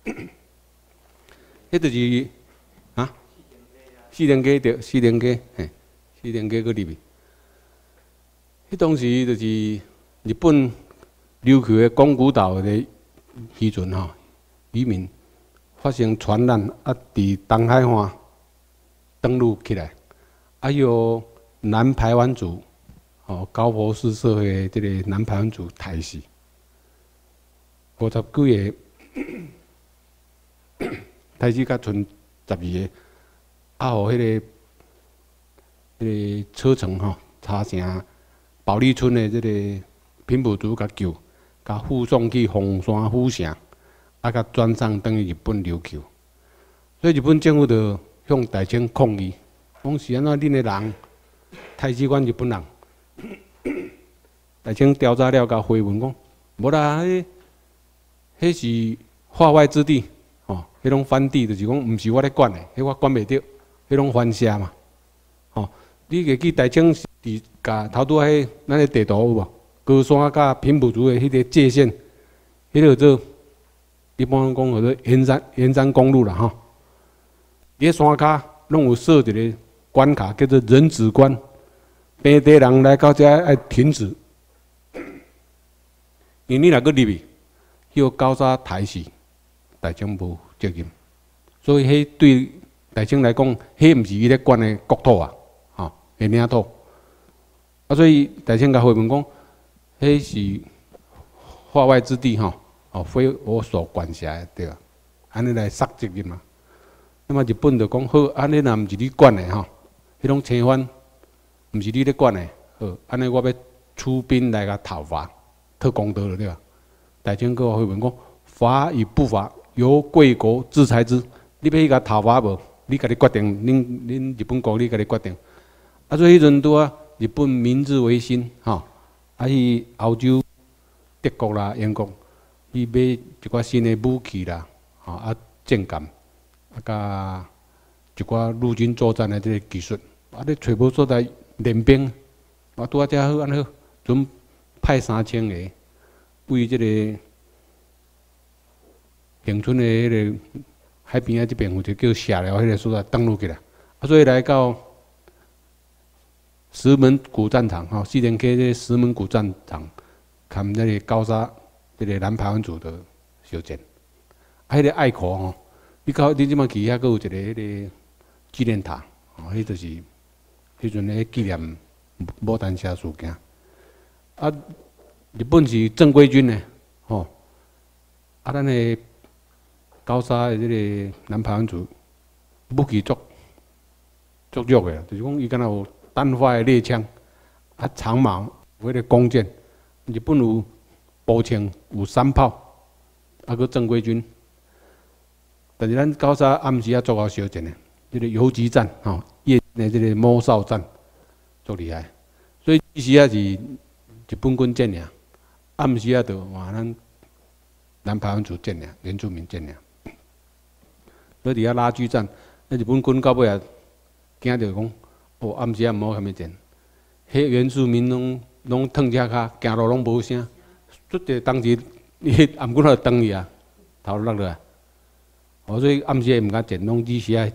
迄就是四连街对，四连街，嘿，四连街搁入去。迄当时就是日本琉球的宫古岛的渔船吼，渔民发生船难，啊，伫东海岸登陆起来，啊，有南排湾族，哦，高博士社会的这个南排湾族杀死50几个，杀死甲剩12个。啊，互迄个车城吼，茶城保利村的这个平埔族甲救，甲护送去凤山府城，啊，甲转送等于日本琉球。所以日本政府就向大清抗议，讲是安怎恁的人杀死阮日本人？大清调查了，甲回文讲，无啦，迄是化外之地，吼，迄种藩地就是讲，毋是我咧管的，迄我管袂着。迄种番社嘛，吼！你会记大清是伫甲头拄迄咱个地图有无？高山甲平埔族的迄个界限，迄个做一般讲叫做沿山公路啦，吼！伫山骹拢有设一个关卡，叫做人质关，平地人来到遮爱停止，因为你若搁入去，迄个狗仔杀死，大清无责任，所以迄对大清来讲，迄毋是伊咧管的国土啊，吼，的领土。啊，所以大清甲回问讲，迄是化外之地，吼，哦，非我所管辖的，对吧？安尼来杀责任嘛。那么日本就讲好，安尼若毋是你管的，吼，迄种侵犯，毋是你咧管的，好，安尼我要出兵来甲讨伐，讨公道了，对吧？大清搁回问讲，法与不法，由贵国制裁之，你要去甲讨伐无？你家己决定，恁日本国你家己决定。啊，所以迄阵拄啊，日本明治维新，吼，啊去欧洲、德国啦、英国去买一寡新的武器啦，吼啊舰舰，啊甲一寡陆军作战的这个技术，啊你找无所在练兵，啊拄啊遮好安好，准派3000个为这个恒春的迄个。海边啊，这边有一个叫下寮迄个所在登陆起来，啊，所以来到石门古战场，吼，四连溪这石门古战场，看那个高沙这个南排湾族的小战，啊，迄个爱国吼，你即摆去遐，阁有一个迄个纪念塔，吼，迄就是迄阵咧纪念牡丹社事件。啊，日本是正规军的，吼，啊，咱的。高沙的这个南排湾族武器足弱的，就是讲伊敢若有单发的猎枪，啊长矛，有迄个弓箭。日本有步枪，有3炮，啊个正规军。但是咱高沙暗时啊做好小战的，这个游击战吼，夜的这个摸哨战足厉害。所以伊时啊是日本军战尔，暗时啊就换咱南排湾族战尔，原住民战尔。所以伫遐拉锯战，那日本军到尾啊，惊着讲，哦，暗时啊毋好虾米战，迄原住民拢褪只骹，行路拢无声，足者当时迄暗军就转去啊，头落落啊，哦，所以暗时毋敢战，拢日时啊战，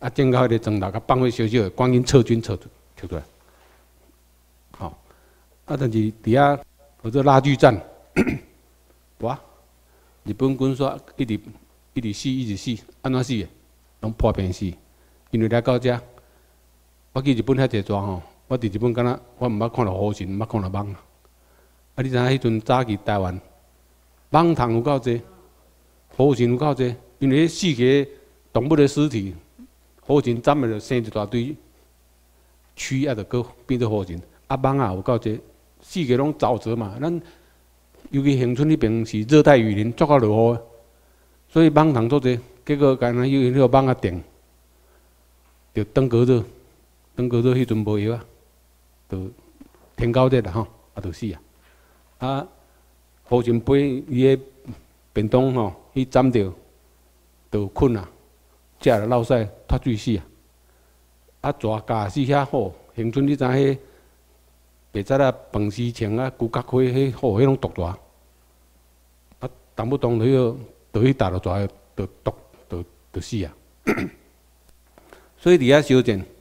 啊，整到迄个庄头，甲放火烧烧，赶紧撤军撤出来。好，啊，但是伫遐或者拉锯战，哇，日本军煞一直死，安怎死的？拢破病死。因为来到遮，我去日本遐济抓吼，我伫日本敢若我毋捌看到虎神，毋捌看到蠓。啊，你知影迄阵早期台湾蠓虫有够济，虎神有够济，因为迄4个动物的尸体，虎神斩了就生一大堆蛆，啊，就搁变做虎神。啊，蠓啊有够济，4个拢沼泽嘛，咱尤其恒春迄边是热带雨林，足够落雨，所以蠓虫足济。结果干那有迄个蠓啊叮，就登革热迄阵无药啊，就天高热啦吼，啊就死啊。啊，虎神飞伊个便当吼，去斩着，就困啊，食了落屎脱水死啊。啊，蛇咬死遐好，恒春你知迄白贼啊，饭丝青啊，骨角花迄好，迄拢毒蛇。啊，动不动就去打到蛇，就毒就死啊。所以伫遐烧战，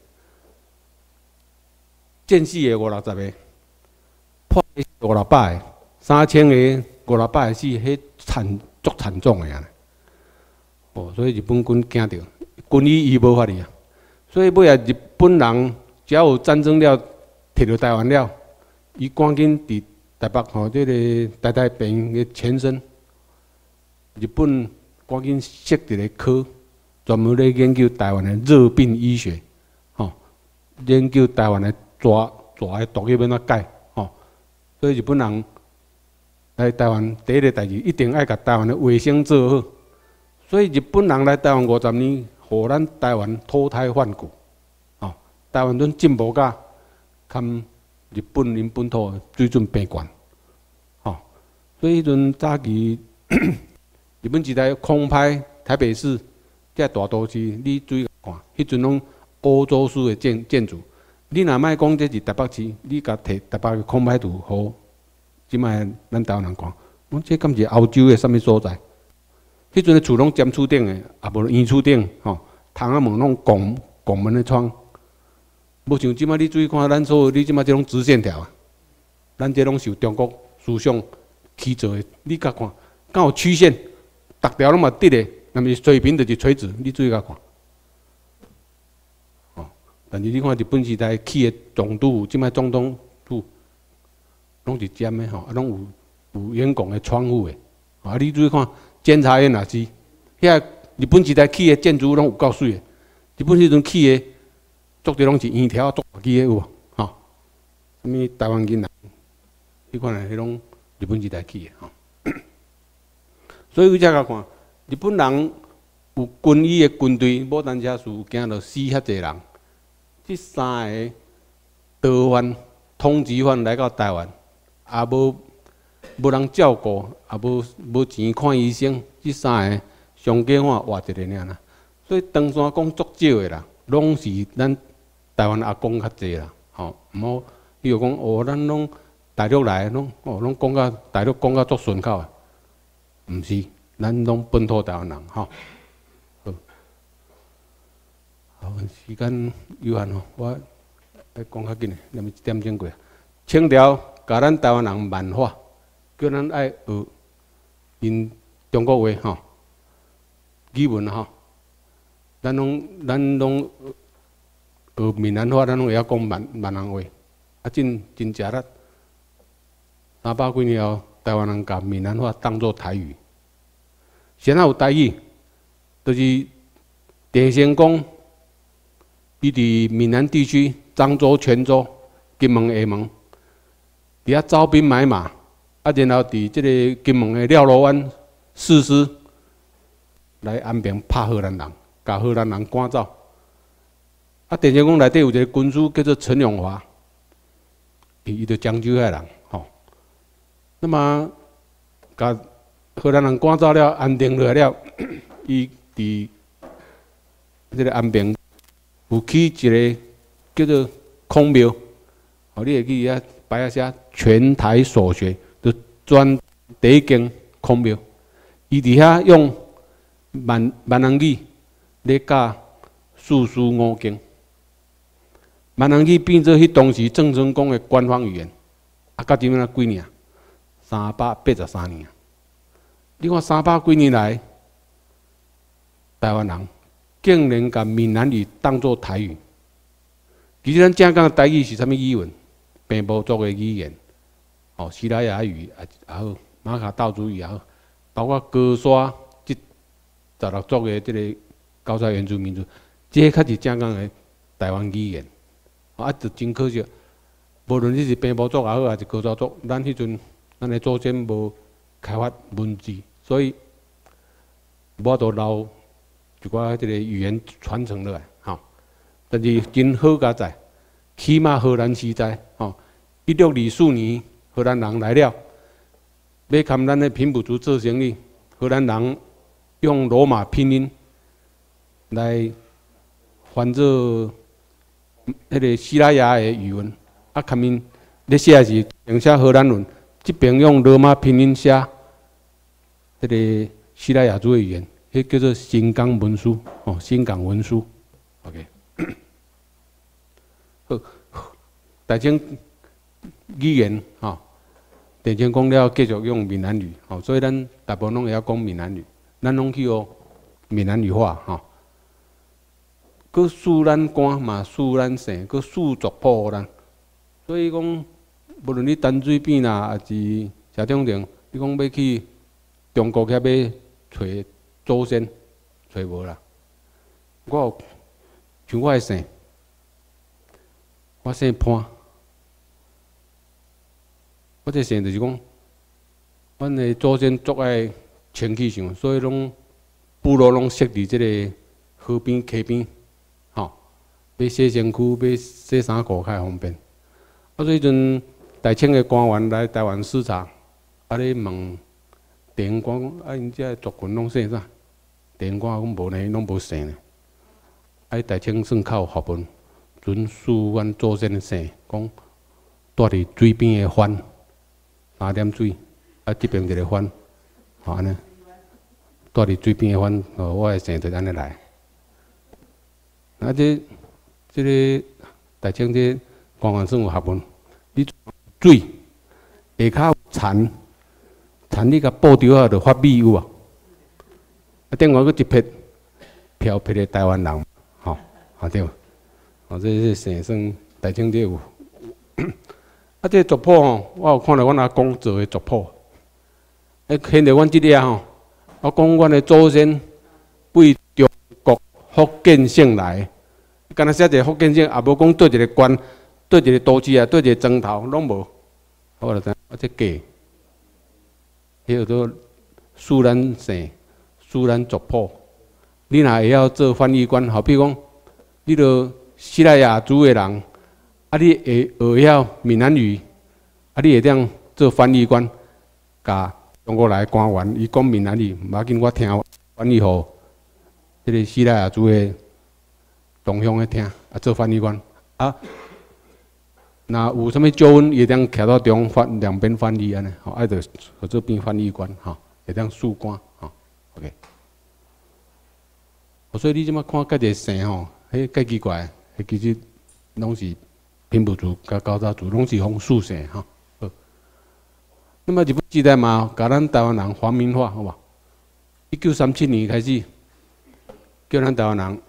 战死个50-60个，破50-60个，3000个50-60个死，迄足惨重个啊！哦，所以日本军惊着，军医无法哩啊。所以尾啊，日本人只要有战争了，摕到台湾了，伊赶紧伫台北吼，这个台病个前身，日本赶紧设一个科，专门咧研究台湾的热病医学，吼，研究台湾的蛇的毒要安怎解，吼。所以日本人来台湾第一个代志，一定爱甲台湾的卫生做好。所以日本人来台湾50年，互咱台湾脱胎换骨，吼，台湾拢进步甲堪日本因本土水准平悬，吼。所以迄阵早期日本时代空拍台北市这大都市，你注意看，迄阵拢欧洲式的建筑。你若莫讲这是台北市，你甲摕台北的空拍图，互即摆咱台湾人看，讲这敢是欧洲的啥物所在？迄阵的厝拢尖厝顶的，也无圆厝顶，吼，窗仔门拢拱门的窗，无像即摆你注意看，咱所有你即摆这种直线条啊，咱这拢受中国思想起造的，你甲看，敢有曲线？逐条拢嘛直的，那么水平就是垂直，你注意甲看。哦，但是你看日本时代起的总督，即摆总统府，拢是尖的吼，啊，拢有圆拱的窗户的，啊，你注意看，监察院也是，遐日本时代起的建筑拢有够水的，日本迄阵起的，足侪拢是圆条足大支的有无？吼，什么台湾囡仔，迄款的迄种日本时代起的吼。所以有只甲看，日本人有军医的军队，无单车事惊到死遐济人。这3个逃犯、通缉犯来到台湾，也无人照顾，也无钱看医生。这3个上计看活一个尔啦。所以登山讲足少的啦，拢是咱台湾阿公较济啦。吼，毋好，比如讲哦，咱拢大陆来，拢讲到大陆讲到足顺口的。毋是，咱拢本土台湾人，吼。好，时间有限吼，我来讲较紧诶，那么1点钟过。清朝教咱台湾人漫化，叫咱爱学因中国话吼，语文吼，咱拢学闽南话，咱拢会晓讲闽南话，啊，真食力。300几年后，台湾人把闽南话当作台语。现在有台语，就是郑成功，伊伫闽南地区漳州、泉州、金门、厦门，伫遐招兵买马，啊，然后伫即个金门的廖罗湾誓师来安平拍荷兰人，甲荷兰人赶走。啊，郑成功内底有一个军师叫做陈永华，伊就漳州遐人，吼。那么，甲荷兰人赶走了，安定落来了。伊伫这个安平有起一个叫做孔庙，哦，你会去遐摆啊写全台所学，就专第一间孔庙。伊伫遐用闽南语咧教四书五经，闽南语变做迄当时郑成功的官方语言，到即满几年？383年。你看300几年来，台湾人竟然把闽南语当作台语。其实咱正讲的台语是啥物语文？平埔族的语言，西拉雅语也好，马卡道族语也好，包括高沙即16族的即个高沙原住民族，这较是正讲的台湾语言。就真可惜，无论你是平埔族也好，还是高沙族，咱迄阵咱的祖先无开发文字，所以无法度留一寡即个语言传承落来。但是真好佳在，起码荷兰时代，1624年荷兰人来了，要跟咱的平埔族做生意，荷兰人用罗马拼音来翻做迄个西拉雅的语文，下面咧写是用写荷兰文，这边用罗马拼音写迄个西拉雅族的语言，迄叫做新港文书，新港文书 ，OK。好，大清语言电清讲了继续用闽南语，所以咱大部分拢会晓讲闽南语，咱拢去学闽南语话，佮输咱官嘛，输咱姓，佮输族谱互咱，所以讲，无论你淡水边啦，还是社中庭，你讲要去中国遐要找祖先，找无啦。我有像我的姓。我姓潘，我这姓就是讲，阮的祖先足爱清气象，所以拢部落拢设伫即个河边、溪边，要洗身躯、要洗衫裤较方便。所以阵大清的官员来台湾视察，咧问地方官讲，因遮族群拢姓啥？地方官讲无呢，拢无姓呢。大清算较有学问。准许阮祖先的姓，讲住伫水边的番，3点水，即边一个番，安尼，住伫水边的番，我的姓就安尼来。这个大清这官员算有学问，你水下骹有田，田你甲布条啊，就发米有啊。顶外佫一撇漂撇的台湾人，对。这姓算大清这有，这族谱我有看到阮阿公做的族谱，显着阮即个我讲阮的祖先为中国福建省来，敢若写一个福建省，也无讲对一个县、对一个都市啊、对一个庄头拢无，我就知我这假，迄个做苏咱姓、苏咱族谱，你若会晓做翻译官，好比讲，你著。西拉雅族的人，你会学晓闽南语，你会当做翻译官，甲中国来官员，伊讲闽南语，唔要紧，我听翻译互迄个西拉雅族的同乡的听，做翻译官。若有啥物纠纷，伊会当徛到中两边翻译安尼，就合作变翻译官，会当诉官，OK。所以你即马看家己姓迄介奇怪。其实拢是平埔族、甲高沙族，拢是方属姓那么日本时代嘛，甲咱台湾人皇民化，好无？1937年开始，叫咱台湾人，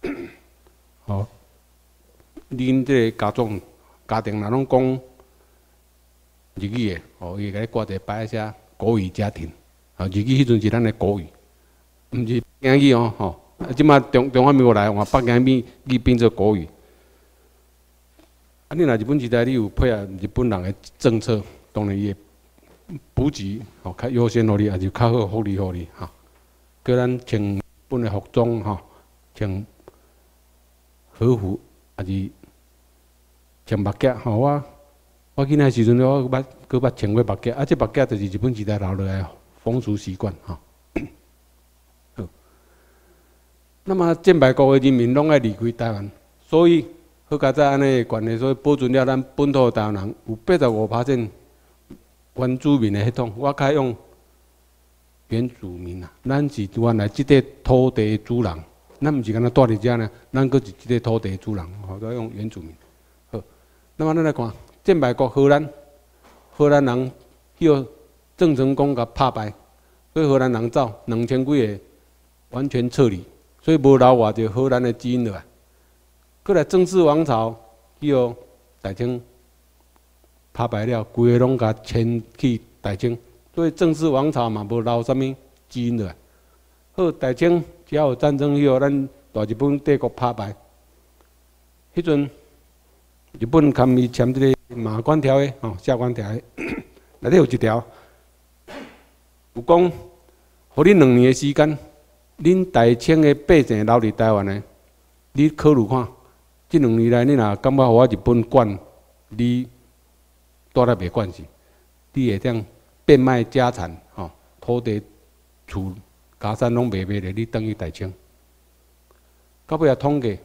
恁这个家庭若拢讲日语的，伊会甲你挂一个牌写国语家庭，日语迄阵是咱的国语，毋是北京语即马中华民国来，换北京语变做国语。你若日本时代你有配合日本人的政策，当然伊会补给较优先互你，也是较好福利互你叫咱穿日本的服装穿和服，也是穿目镜我囡仔时阵我捌穿过目镜，这目镜就是日本时代留落来风俗习惯那么战败国的人民拢爱离开台湾，所以好佳在安尼的关系，所以保存了咱本土台湾人有85%原住民的血统。我较用原住民咱是原来即块土地的主人， 咱毋是干那住伫遮呢，咱阁是即个土地主人，吼，都要用原住民。好，那么咱来看战败国荷兰，荷兰人迄个郑成功甲拍败，所以荷兰人走2000几个完全撤离，所以无留偌济荷兰的基因落来。过来郑氏王朝，迄个大清拍败了，规个拢甲迁去大清，所以郑氏王朝嘛无留啥物基因落来。好，大清只要有战争以后，咱大日本帝国拍败，迄阵日本堪伊签即个马关条约，吼，下关条约，内底有一条，有讲，互你2年的时间，恁大清的百姓留伫台湾的，你考虑看，即2年来你若感觉互我日本管，你住来袂惯势，你会当变卖家产，吼，土地、厝。家产拢卖咧，你等于大清。到尾也统计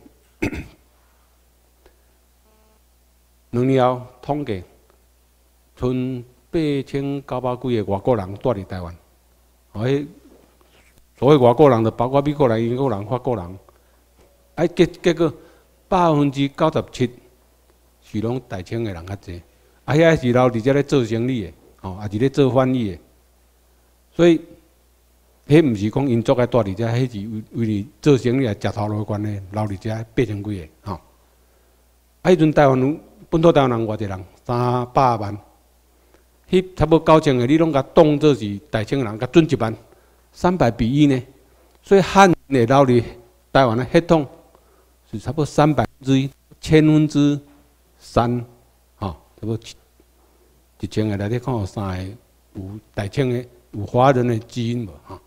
，2年后统计，剩8900几个外国人住伫台湾。迄所谓外国人，就包括美国人、英国人、法国人。结果97%是拢大清的人较济，遐是留伫遮咧做生意的，吼，也是咧做翻译的，所以。迄毋是讲因族爱住伫遮，迄是为了做生意也食头路关系，留伫遮8000几个吼。迄阵台湾本土台湾人偌济人，300万，迄差不多9000个，你拢甲当做是大清人，甲准1万，300比1呢。所以汉人会留伫台湾的血统是差不多1/3，千分之3，吼，差不多1000个内底看有3个有大清的，有华人的基因无吼。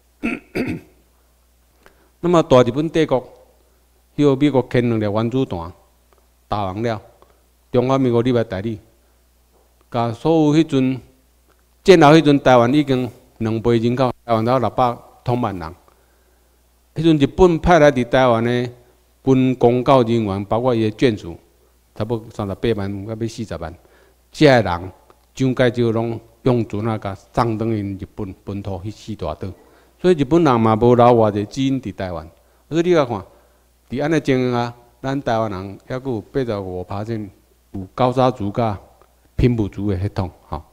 那么大日本帝国，迄个美国牵2粒原子弹打完了，中华民国立来代理，甲所有迄阵战后迄阵台湾已经2倍人口，台湾才600多万人。迄阵日本派来伫台湾的军公教人员，包括伊的眷属，差不多38万到要40万，这些人蒋介石拢用船啊，甲送转因日本本土去4大岛。所以日本人嘛无留偌济基因伫台湾，所以你甲看，伫安尼情况下，咱台湾人还佫有85%有高沙族甲平埔族的血统，吼。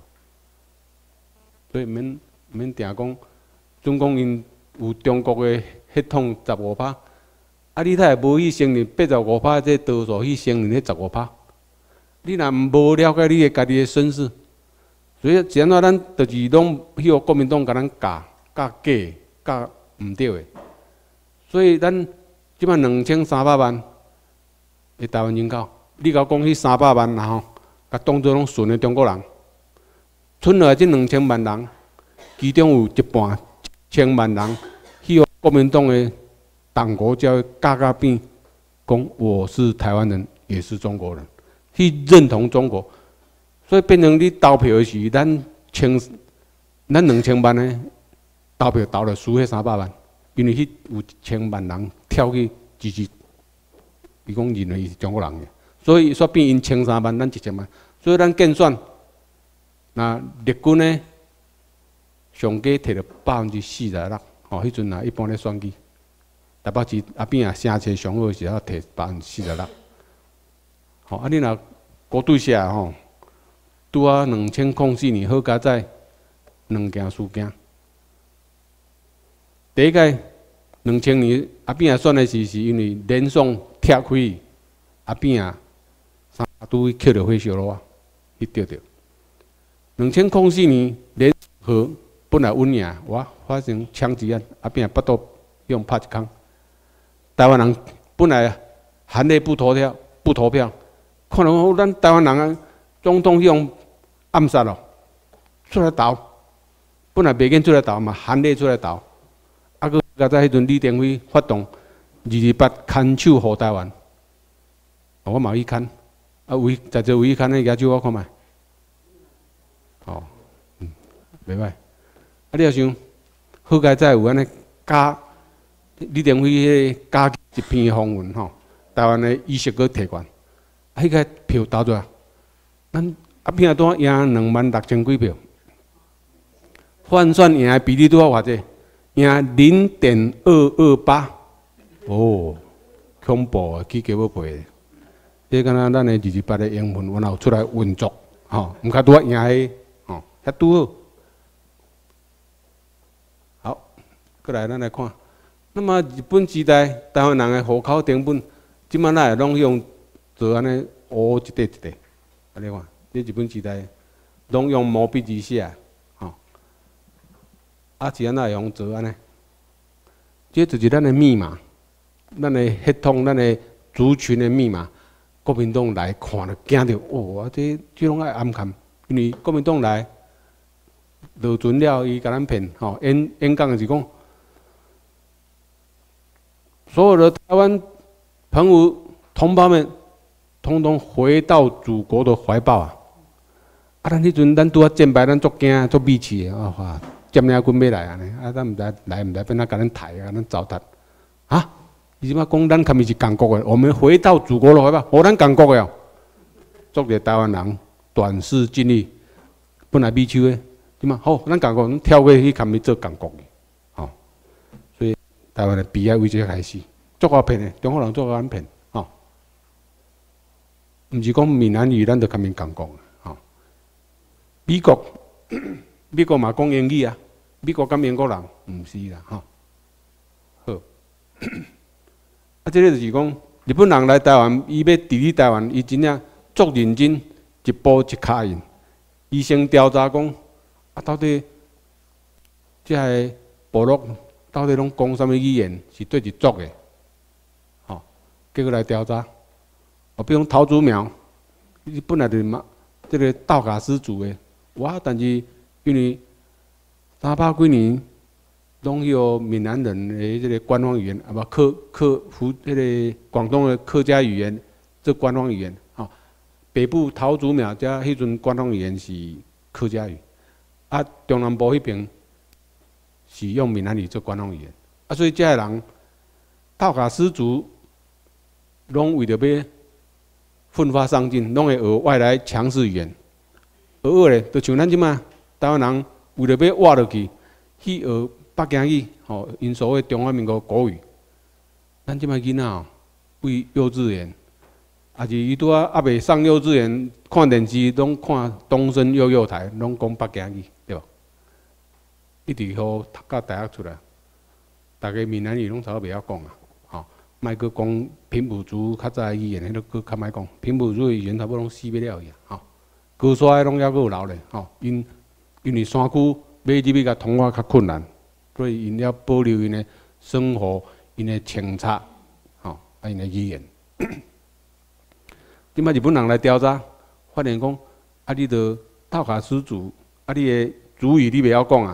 所以免定讲，总讲因有中国的血统15%，啊，你才会无去承认85%这多数去承认迄15%。你若无了解你的家己的身世，所以怎样咱就是拢迄个国民党甲咱教。假毋对的，所以咱即摆2300万的台湾人口，你甲我讲迄300万然后，甲当作拢纯的中国人，剩落来即2000万人，其中有一半1000万人，迄个国民党的党国教育教变，讲我是台湾人，也是中国人，去认同中国，所以变成你投票的时，咱2000万呢？投票投了输迄300万，因为迄有1000万人跳去支持，伊讲认为伊是中国人嘅，所以煞变因1300万，咱1000万，所以咱竞选，那日军呢上加摕了46%，吼，迄阵啊一般咧选举，台北市阿扁啊城市上好时啊摕46%，吼，啊你若国对下吼，拄啊2004年好佳在2件事件。第一届2000年，阿扁选的是因为连爽拆开，阿扁拄去捡着火烧炉啊，去钓着。2004年联合本来稳赢，哇，发生枪击案，阿扁巴肚用拍一空。台湾人本来含泪不投票，看到咱台湾人啊，总统用暗杀咯，出来投，本来袂瘾出来投嘛，含泪出来投。啊，佮在迄阵李登辉发动228牵手护台湾，我嘛去牵，啊在座位牵的举手我看觅，哦，袂歹。啊，你若想，好佳在有安尼加李登辉迄个加一篇访问吼，台湾的意识佮提悬，迄个票投出来，咱阿扁拄赢26000几票，换算赢的比例拄啊偌济？赢0.228， 哦，恐怖啊，起鸡要背。这敢若咱的28个英文，然后出来运作，吼，毋较拄啊赢迄，吼，遐拄好。好，过来咱来看。那么日本时代台湾人的户口成本，即摆咱会拢用做安尼乌一块一块，安尼看，这日本时代拢用毛笔字写，吼，啊是安怎用做安尼？这就是咱的密码，咱的系统，咱的族群的密码。国民党来看了，惊着哦，啊这拢爱暗看，因为国民党来落船了，伊甲咱骗，吼，演讲是讲，所有的台湾朋友同胞们，统统回到祖国的怀抱啊！啊，咱迄阵咱拄啊战败，咱足惊足米气的啊！哇，占领军要来安尼，啊，咱毋知来毋来，变哪甲咱抬啊，咱糟蹋啊！伊即摆讲咱堪咪是共国的，我们回到祖国的怀抱，哦，咱共国的哦。作个台湾人短视尽力，本来美手的，即摆好，咱共国咱跳过去，堪咪做共国的，吼。所以台湾的悲哀为这开始，足够骗的，中国人足够咱骗，吼。毋是讲闽南语，咱就堪咪共国的，吼。美国嘛讲英语啊，美国敢英国人？毋是啦，吼。好。啊，这个就是讲，日本人来台湾，伊要治理台湾，伊真正足认真，一步一脚印。伊先调查讲，啊，到底这个部落到底拢讲啥物语言，是对一族的，吼，结果来调查，哦，比如桃竹苗，伊本来就是嘛，这个道卡斯族的，哇，但是因为300几年。拢有闽南人的这个官方语言，啊不这个广东的客家语言，这官方语言，吼。北部桃竹苗遮迄阵官方语言是客家语，啊中南部迄边是用闽南语做官方语言，啊所以遮个人道卡斯族拢为着要奋发上进，拢会学外来强势语言，学咧，就像咱即马台湾人为着要活落去学。北京语，吼，因所谓中华民国国语，咱即摆囡仔哦，为幼稚园，啊是伊拄啊未上幼稚园，看电视拢看东森幼幼台，拢讲北京语，对无？一直好读到大学出来，大家闽南语拢差不多袂晓讲啊，吼，莫阁讲平埔族较早语言，迄个阁较莫讲，平埔族的语言差不多拢死不了去啊，吼，高山拢还阁有留咧，吼，因为山区要入去甲通话较困难。所以，因要保留因的生活、因的清查，吼，啊，因的语言。即摆日本人来调查，发现讲，啊，你着道卡斯族，啊，你的族语你袂晓讲啊，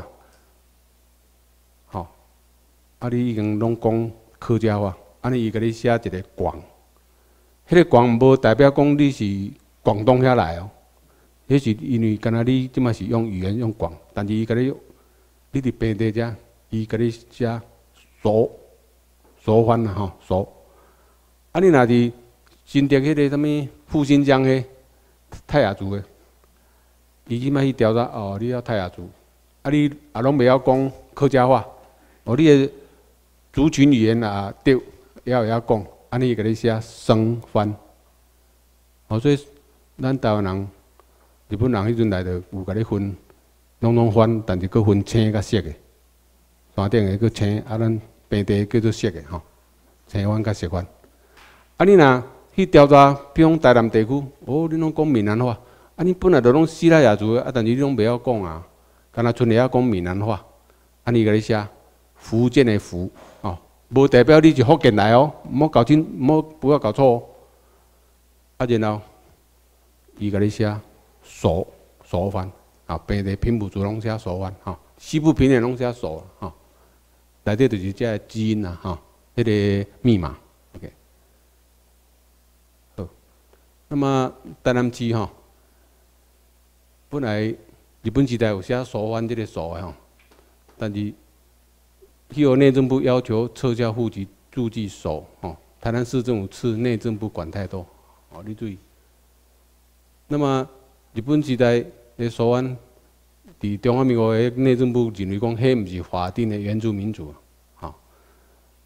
吼，啊，你已经拢讲客家话，安尼伊甲你写一个广，迄个广无代表讲你是广东遐来哦，迄是因为敢若你即摆是用语言用广，但是伊甲你伫平地遮。伊甲你写熟番啦吼，熟。啊，你若伫新竹迄个啥物复兴江迄泰雅族的，伊即摆去调查哦，你要泰雅族，啊你也拢袂晓讲客家话，哦你的族群语言啊对，也会晓讲，安尼伊甲你写生番。哦，所以咱台湾人、日本人迄阵来着有甲你分，拢番，但是佫分青甲色的。山顶的佫青，啊，咱平地叫做色的吼，青番甲色番。啊，你若去调查，比如台南地区，哦，你拢讲闽南话，啊，你本来就拢西拉雅族的，啊，但是你拢袂晓讲啊，敢若剩会晓讲闽南话，啊，你甲你写福建的福，哦，无代表你是福建来哦，莫搞清，不要搞错哦。啊，然后伊甲你写熟番，啊，平地平埔族拢写熟番，吼，西部平原拢写熟，吼。内底就是这个基因啦，吼，迄个密码 ，OK。好，那么台南市吼，本来日本时代有写熟番这个熟的吼，但是迄个内政部要求撤销户籍注记熟，吼，台南市政府次内政部管太多，哦，你注意。那么日本时代的熟番。伫中华民国的内政部认为讲，迄毋是法定的原住民族，吼。事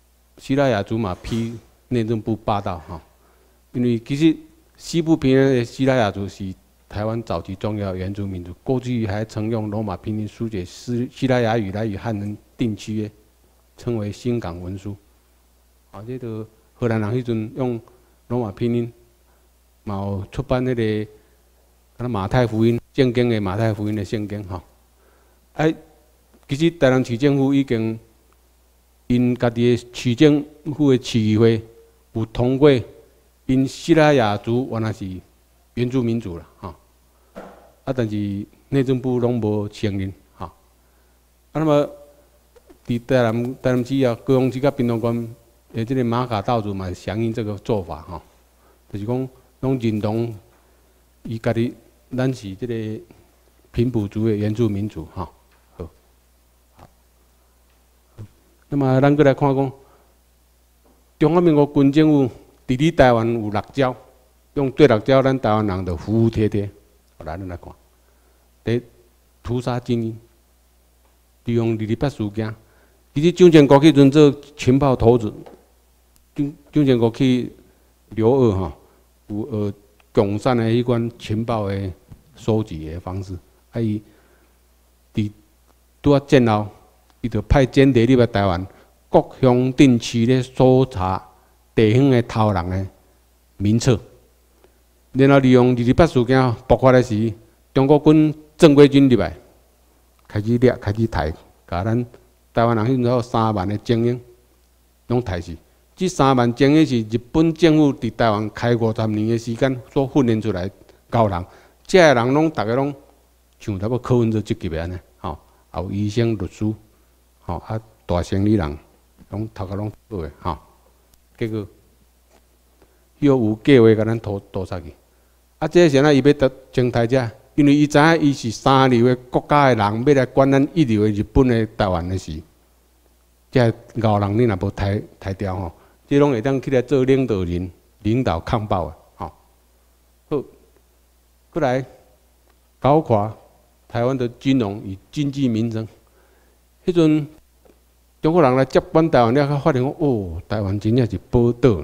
西拉雅族嘛批内政部霸道哈，因为其实西部平原的西拉雅族是台湾早期重要原住民族，过去还曾用罗马拼音书写西拉雅语来与汉人定契约，称为新港文书。啊，这个荷兰人迄阵用罗马拼音，嘛有出版那个马太福音圣经的马太福音的圣经吼。哎，其实台南市政府已经因家己的市政府的市议会有通过，因西拉雅族原来是原住民族啦，哈。啊，但是内政部拢无承认，哈。啊，那么伫台南市啊，高雄市甲屏东县的这个马卡道族嘛，响应这个做法，哈，就是讲拢认同伊家己，咱是这个平埔族的原住民族，哈。好，好。那么咱过来看讲，中华民国军政府伫咧台湾有6招，用对6招，咱台湾人就服服帖帖。来，咱来看。第屠杀精英，利用228事件。其实蒋经国去阵做情报头子，蒋经国去留学哈，有共产的迄款情报的收集的方式。啊，伊伫拄啊战后，伊就派间谍入来台湾各乡镇区咧搜查地方的头人的名册。然后利用228事件爆发的时，中国军正规军入来，开始掠，开始杀，甲咱台湾人迄阵有3万的精英，拢杀死。这3万精英是日本政府伫台湾开50年的时间所训练出来高人，这些人拢大家拢像差不多考运做职级的安尼，吼，也有医生、律师，吼啊大生意人，拢头壳拢好的，吼，结果又有计划甲咱屠杀去。啊，这是哪伊要得征台者？因为伊知影伊是3流的国家的人，要来管咱1流的日本的台湾的事。这牛人你若无抬掉吼，这拢会当起来做领导人、领导抗暴的吼。好，过来搞垮台湾的金融与经济民生。迄阵中国人来接管台湾了，发现讲哦，台湾真正是宝岛。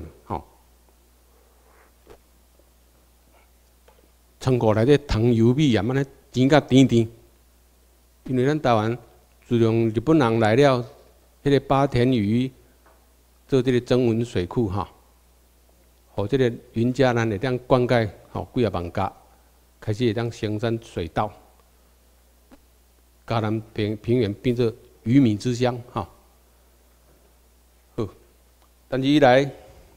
仓库内底糖油米盐安尼甜甲甜甜，因为咱台湾自从日本人来了，迄个八田鱼做这个增温水库哈，互这个云嘉南会当灌溉吼几啊万家，开始会当生产水稻，嘉南平原变作鱼米之乡哈。好，但是伊来，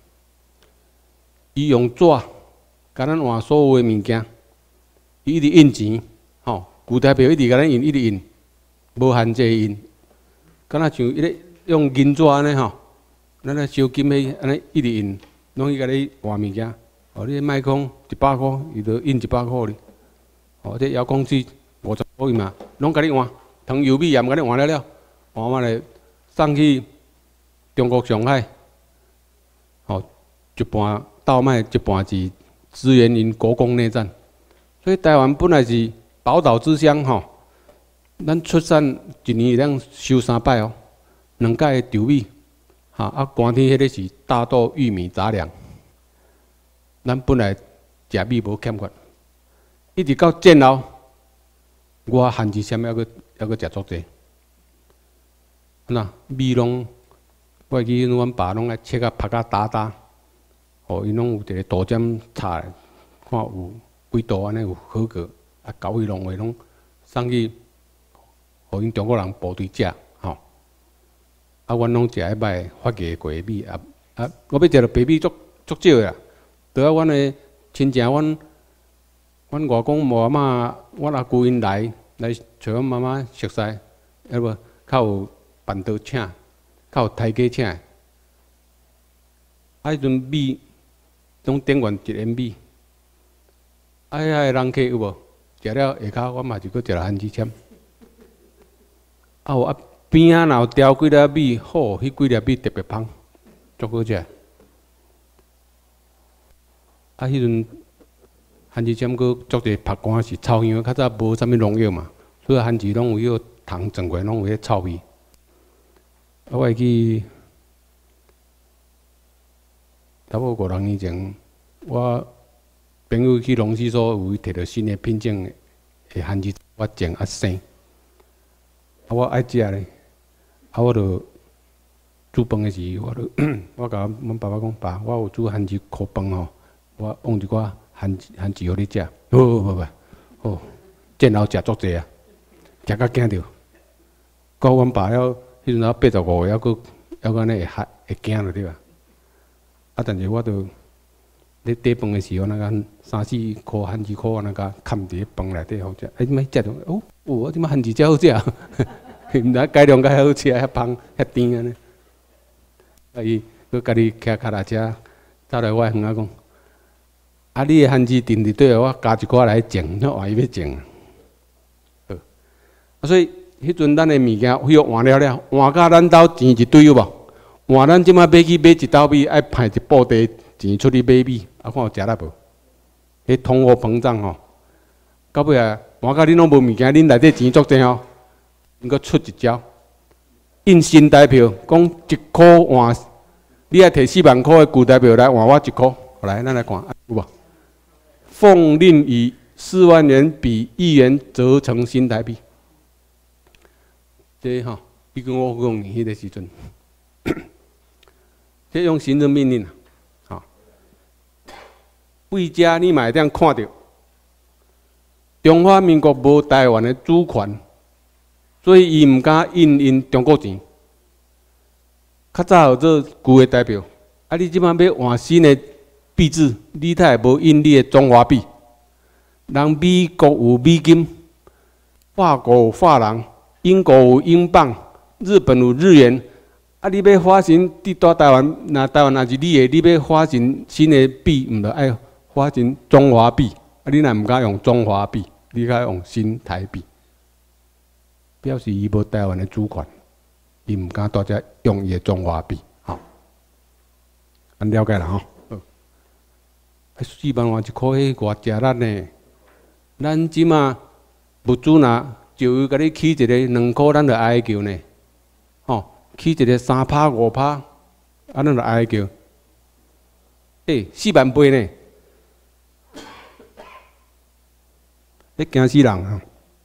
伊用纸甲咱换所有的物件。伊一直印钱，吼，旧台票一直甲咱印，一直印，无限制印，敢若像伊咧用银纸安尼吼，咱咧烧金迄安尼一直印，拢伊甲你换物件，哦，你麦克100块，伊就印100块哩，哦，这遥控器50块嘛，拢甲你换，糖油米盐甲你换了，换完来送去中国上海，哦，一半倒卖，一半是支援因国共内战。所以台湾本来是宝岛之乡吼，咱出产一年会当收3摆哦，2摆的稻米，哈啊寒天迄个是大豆、玉米杂粮。咱本来食米无欠缺，一直到战后，我限制啥物还阁食足济。那米拢，我记阮爸拢来切啊、拍啊、打，哦，伊拢有一个刀尖插，看有。几度安尼有合格，啊，交易农会拢送去，互因中国人部队食，吼。啊，阮拢食迄摆发芽过的米，我要食着白米足少啦。倒啊，阮的亲情，阮外公无阿嬷，阮阿姑因来找阮妈妈熟悉，要无较有办桌请，较有台阶请。啊，迄阵米拢点完1元米。哎呀，人客有无？食了下骹，我嘛就搁食了番薯签。啊，边仔若有雕几粒米，好，迄几粒米特别香，足好食。啊，迄阵番薯签搁足侪晒干是臭香，较早无啥物农药嘛，所以番薯拢有迄个糖装过，拢有迄臭味。啊，我会记差不多5、6年前，我朋友去农事所有摕到新的品种的番薯，我种生，我爱食咧，我就煮饭的时候，我甲阮爸爸讲，爸，我有煮番薯烤饭吼，我放一寡番薯互你食。好，战后食足济啊，食甲惊着。到阮爸了，迄阵啊85岁，还阁安尼会惊了对吧？啊，但是我著咧底饭的时候，那个3、4颗番薯壳，那个嵌伫饭内底好食。哎，咪食着哦，我即摆番薯真好食，毋知改良甲遐好食，遐芳遐甜安尼。啊，伊佮家己骑脚踏车走来我的园仔讲，啊，你的番薯定伫对，我加一寡来种，我换伊要种。好，啊，所以迄阵咱的物件许个换了，换甲咱兜钱一堆有无？换咱即摆买去买一斗米，爱派一布袋钱出去买米，啊，看有食力无？迄通货膨胀吼，到尾啊，换甲恁拢无物件，恁内底钱足济吼，应该出一招，印新台票，讲1箍换，你爱摕4万块的旧台票来换我1箍，来，咱来看有无？奉令以4万元比1元折成新台币。这吼，伊跟我讲，迄个时阵。这用行政命令啊，为遮你嘛会当看到，中华民国无台湾的主权，所以伊毋敢印中国钱。较早有做旧的代表，啊，你即摆要换新的币制，你才会无印你的中华币。人美国有美金，法国有法郎，英国有英镑，日本有日元。啊！你要发行伫大台湾，那台湾若是你的，你要发行新的币，毋着爱发行中华币。啊，你若毋敢用中华币，你该用新台币，表示伊无台湾的主权，伊毋敢大家用伊的中华币。好，咱了解啦吼。4万换1箍，迄偌食力呢？咱即马物资若就有甲你起一个2箍，咱着哀求呢。吼。起一个3%、5%，啊，咱就哀叫，4万倍呢，你惊死人啊！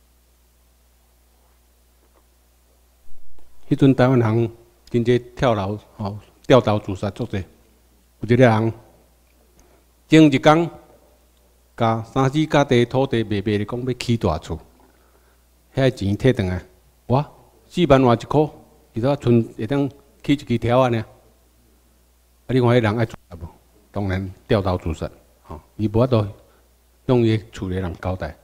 迄阵台湾人真济跳楼，吼，掉岛自杀足济。有一个人，前一工，甲3、4甲地土地卖咧，讲要起大厝，遐钱摕转来，哇，4万换1箍。伊说剩会当起一支条啊呢？啊，你看迄人爱自杀无？当然掉头自杀，吼，伊无法度向伊厝里人交代。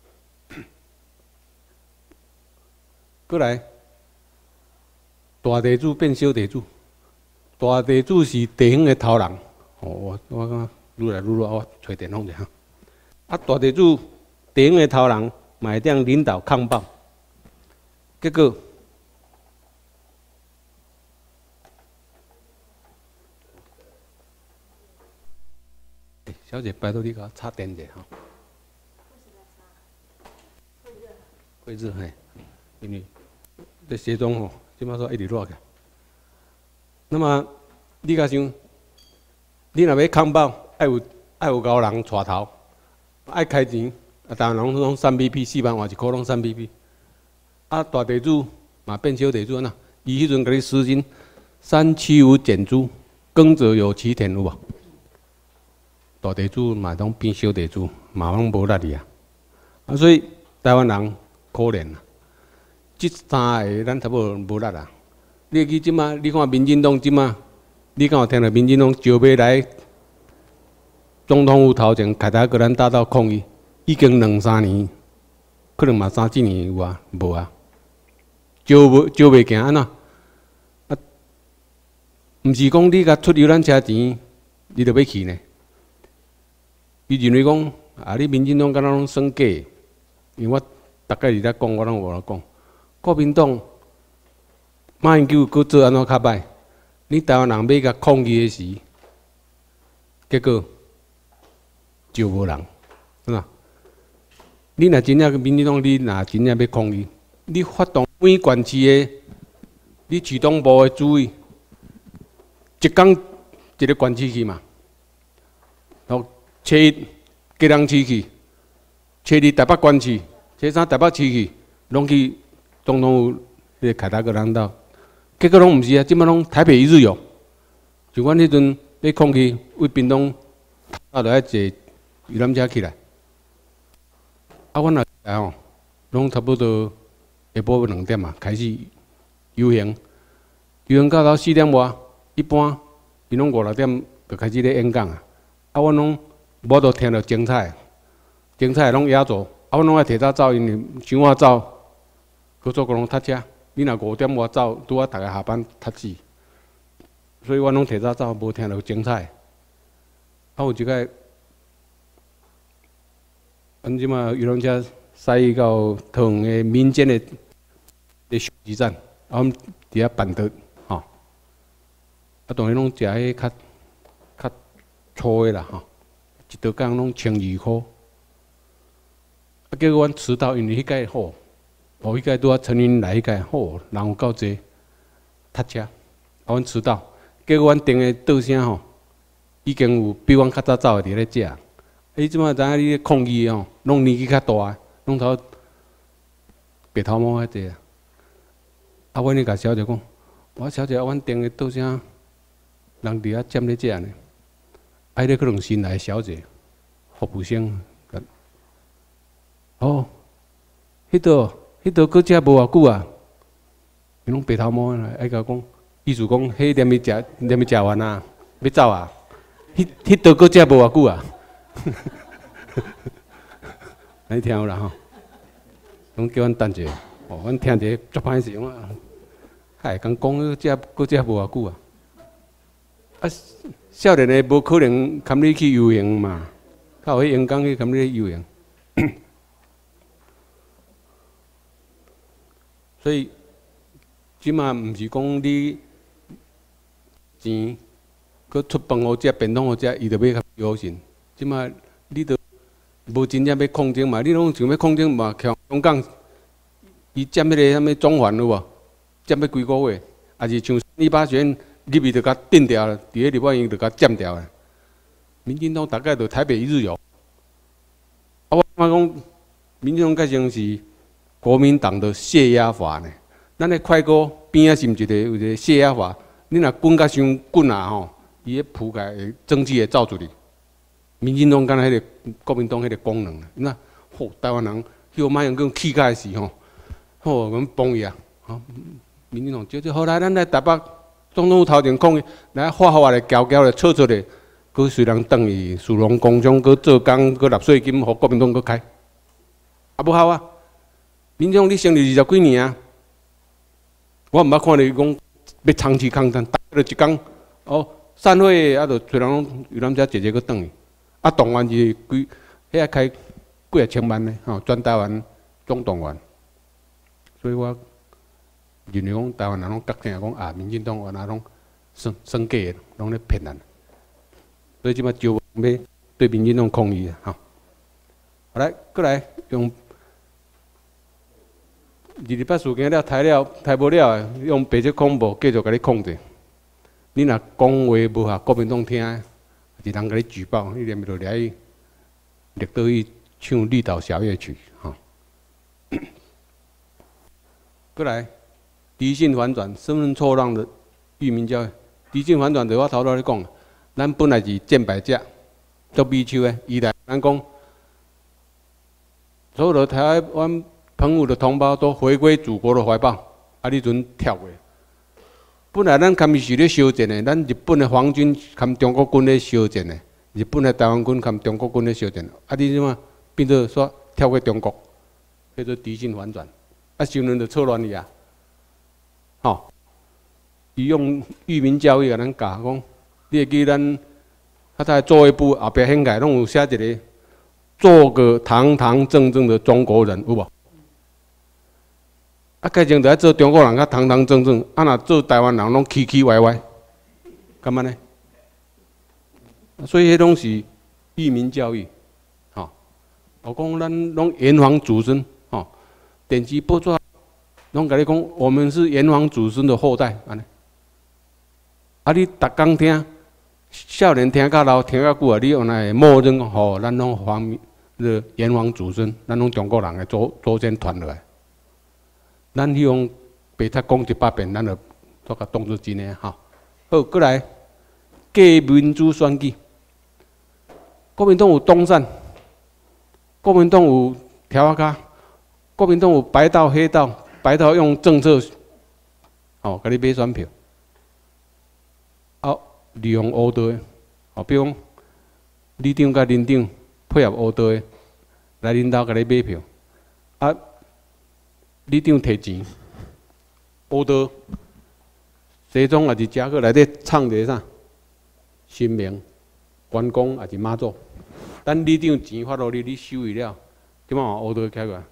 过来，大地主变小地主，大地主是地方的头人。哦，我讲愈来愈热，我吹电风者哈。啊，大地主地方的头人嘛会当领导抗暴，结果。小姐，拜托你给我插电者哈。会热嘿，因为这西装吼，即马说一直热个。那么你甲想，你若要抗暴，爱有高人带头，爱开钱，啊，台湾人拢3PP，4万换1箍拢3PP。啊，大地主嘛变小地主呐，伊迄阵甲你施行3七5减租，耕者有其田有无？大地主嘛拢变小地主，嘛拢无力哩啊！啊，所以台湾人可怜啊！即3个咱差不多无力啊！你去即马，你看民进党即马，你敢有听到民进党招要来总统府头前凯达格兰大道抗议？已经2、3年，可能嘛3、4年有啊，无啊，招袂行安怎？啊，毋是讲你甲出游览车钱，你就要去呢？伊认为讲，啊，你民进党敢若拢算假，因为我大概伫咧讲，我拢无咧讲。国民党马英九佮做安怎较歹？你台湾人要甲抗议的时，结果就无人，是吧？你若真正民进党，你若真正要抗议，你发动每县市的，你市党部的主委，一工一个县市去嘛， 然后初一家人市去，初二台北县市，初三台北市去，拢去总统府迄个凯达格兰岛。结果拢毋是啊，即摆拢台北一日游。就阮迄阵要控去为屏东，就爱坐游览车起来。啊，阮也来吼，拢差不多下晡2点啊，开始游行，游行到4点外，一般伊拢5、6点就开始咧演讲啊。啊，阮拢无都听到精彩，精彩拢压轴，啊，阮拢爱提早走，因为伤晚走，去做工拢塞车。你若5点外走，拄啊大家下班塞死，所以阮拢提早走，无听到精彩。啊，有一个，阮即马游览车驶到桃园的民间的休息站，啊，阮伫遐办桌，吼，啊，当然拢食迄较粗的啦，吼，一道工拢1200块。啊，结果阮迟到，因为迄届好。哦，迄届拄啊陈云来迄届，吼，人有够济，塞车，啊，阮迟到，结果阮订的倒声吼，已经有比阮较早走的伫咧食。伊即摆知影你咧抗议吼，拢年纪较大的，拢头白头毛遐济啊。啊，阮咧甲小姐讲，我小姐，阮订的倒声，人伫遐占咧食呢。啊，迄个可能新来的小姐，服务生，哦，迄道。迄道搁食无偌久啊，伊拢白头毛啦，爱甲讲，意思讲，迄连咪食完啊，要走啊。迄道搁食无偌久啊，你听有啦吼，拢叫阮等者，哦，阮听者足歹势，我嗨，讲搁食无偌久啊。啊，少年的无可能含你去游行嘛，靠迄演讲去含你去游行。所以，即马毋是讲你钱，佮出饭好食、便当好食，伊就要较友善。即马你都无真正要抗争嘛？你拢想要抗争嘛？像香港，伊占迄个啥物中环有无？占要几个月？也是像立法学院入去就甲定掉了，伫个立法院就甲占掉了。民进党大概就台北一日游。啊，我讲民进党改成是。国民党的泄压法呢？咱咧快歌边仔是毋是有一个泄压法？你若滚甲伤滚啊吼，伊个铺盖蒸汽会走出去。民进党敢若迄个国民党迄个功能，那吼台湾人叫马英九气甲死吼，吼阮帮伊啊！吼，民进党就后来咱来台北总统府头前讲，来发发的交交的错错的，佮虽然等于殊荣工商佮做工佮纳税金，互国民党佮开，啊不好啊！民众你成立20几年啊，我毋捌看你讲要长期抗战，打了一工哦，散会啊，就找人拢游览车坐坐去转去，啊，动员是遐开几啊千万呢，吼，全台湾总动员，所以我认为讲台湾人拢觉醒讲啊，民进党原来拢算假的，拢咧骗人，所以即摆就要对民进党抗议啊，吼，好来，过来用。28事件了，抬无了，用白色恐怖继续甲你控制。你若讲话无合国民党听，是人甲你举报，你连就来立倒去唱绿岛小夜曲，吼。过来，理性反转，身份错让的域名教育。理性反转就我头头咧讲，咱本来是战败者，做美手的，伊来咱讲，所有的台湾。澎湖的同胞都回归祖国的怀抱，啊！你阵跳过。本来咱堪是咧烧战的，咱日本的皇军堪中国军咧烧战的，日本的台湾军堪中国军咧烧战，啊！你怎么变做说跳过中国，叫做敌性反转，啊！新闻就错乱去啊！吼，伊用域名教育甲咱教讲，你会记咱较早作业簿后壁掀开，拢有写一个，做个堂堂正正的中国人，有无？啊，改成就爱做中国人，较堂堂正正；啊，若做台湾人，拢唧唧歪歪，干嘛呢？所以，迄拢是域名教育，吼。我讲咱拢炎黄祖孙，吼，电视报纸拢甲你讲，我们是炎黄祖孙的后代，安尼。啊，你逐工听， 少年听到老，听到久啊，你用来默认吼，咱拢炎黄祖孙，咱拢中国人的祖先传落来。咱希望白贼讲100遍，咱就都甲当作真诶吼。好，过来假民主选举，国民党有东山，国民党有条仔卡，国民党有白道黑道，白道用政策，哦，甲你买选票，啊，利用黑道的，哦，比如讲，里长甲邻长配合黑道的来领导甲你买票，啊，里长摕钱，黑道西装也是食去内底唱一个啥？新名、关公也是妈祖。咱里长钱发落你收伊了，即摆黑道起来，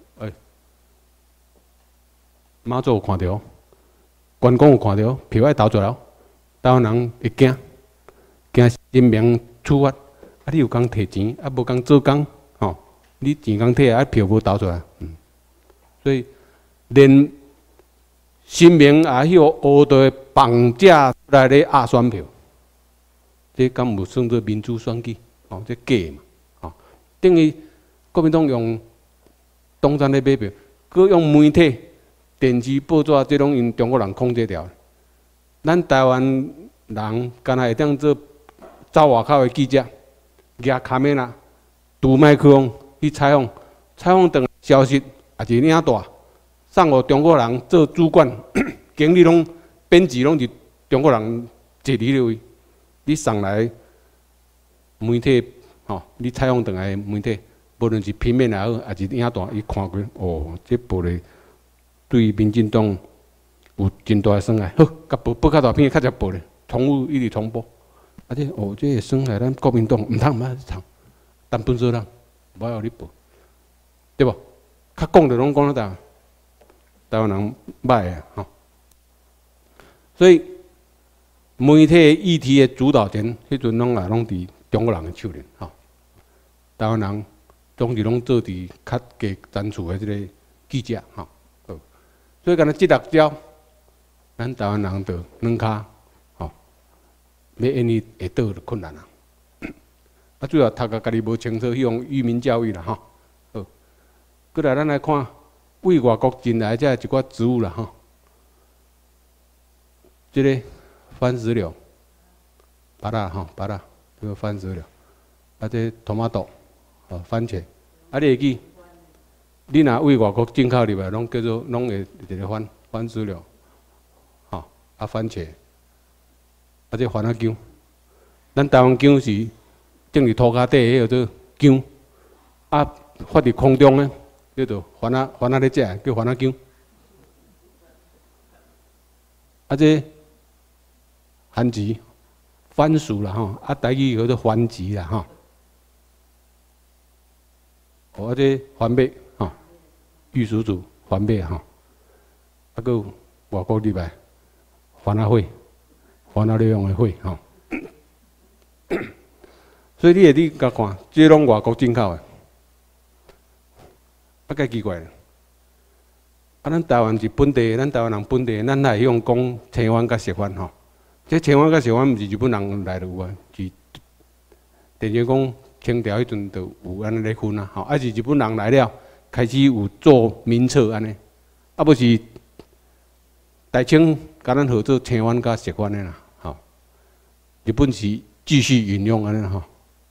妈祖有看到，关公有看到，票爱投出来，台湾人会惊新名处罚。啊，你有工摕钱，啊无工做工，吼，你钱工摕啊，票无投出来，所以连新名也迄黑道绑架来咧压选票，这敢有算作民主选举？哦，这假嘛，哦，等于国民党用东山咧买票，佮用媒体、电视、报纸，这拢因中国人控制掉。咱台湾人干那会当做走外口的记者，举卡面啦，拄麦克风去采访，采访等消息也是领大，送互中国人做主管，经理拢编辑拢是中国人坐你的位，你送来媒体，吼，你采访等来媒体，无论是平面也好，还是影大，伊看过，哦，这报的对民进党有真大的伤害。好，甲报较大片，较只报咧，重复一直重播。啊，这哦，这会伤害咱国民党，毋通去唱，但本色人，无要你报，对无？较讲着拢讲得台湾人歹啊，吼。所以媒体议题的主导权，迄阵拢伫中国人的手里，吼。台湾人总是拢做伫较加专注的即个记者，吼。所以干那这6招，咱台湾人着软骹，吼，要因伊会倒就困难啊。啊，主要读甲家己无清楚，去用愚民教育啦，吼。好，过来咱来看为外国进来这一寡植物啦，吼。这个番石榴，芭乐吼，芭乐，这个番石榴，啊，这tomato，番茄，啊，你会记？你若为外国进口入来，拢叫做拢会一个番石榴，吼，啊，番茄，啊，这番仔姜，咱台湾姜是种伫土骹底迄个做姜，啊，发伫空中呢，叫做番仔咧食，叫番仔姜，啊，这番薯、番薯啦吼，啊，台语叫做番薯啦吼。哦，啊，这番麦吼，玉蜀黍、番麦吼，啊，佮有外国入来番仔火、番仔利用的火吼。所以你甲看，这拢外国进口的，啊，介奇怪了。啊，咱台湾是本地，咱台湾人本地，咱来用讲青湾甲石湾吼。这青湾甲石湾毋是日本人来就有啊，是电视讲清朝迄阵就有安尼咧分啊，吼，啊是日本人来了，开始有做名册安尼，啊不是大清甲咱合作青湾甲石湾的啦，吼，日本是继续引用安尼吼。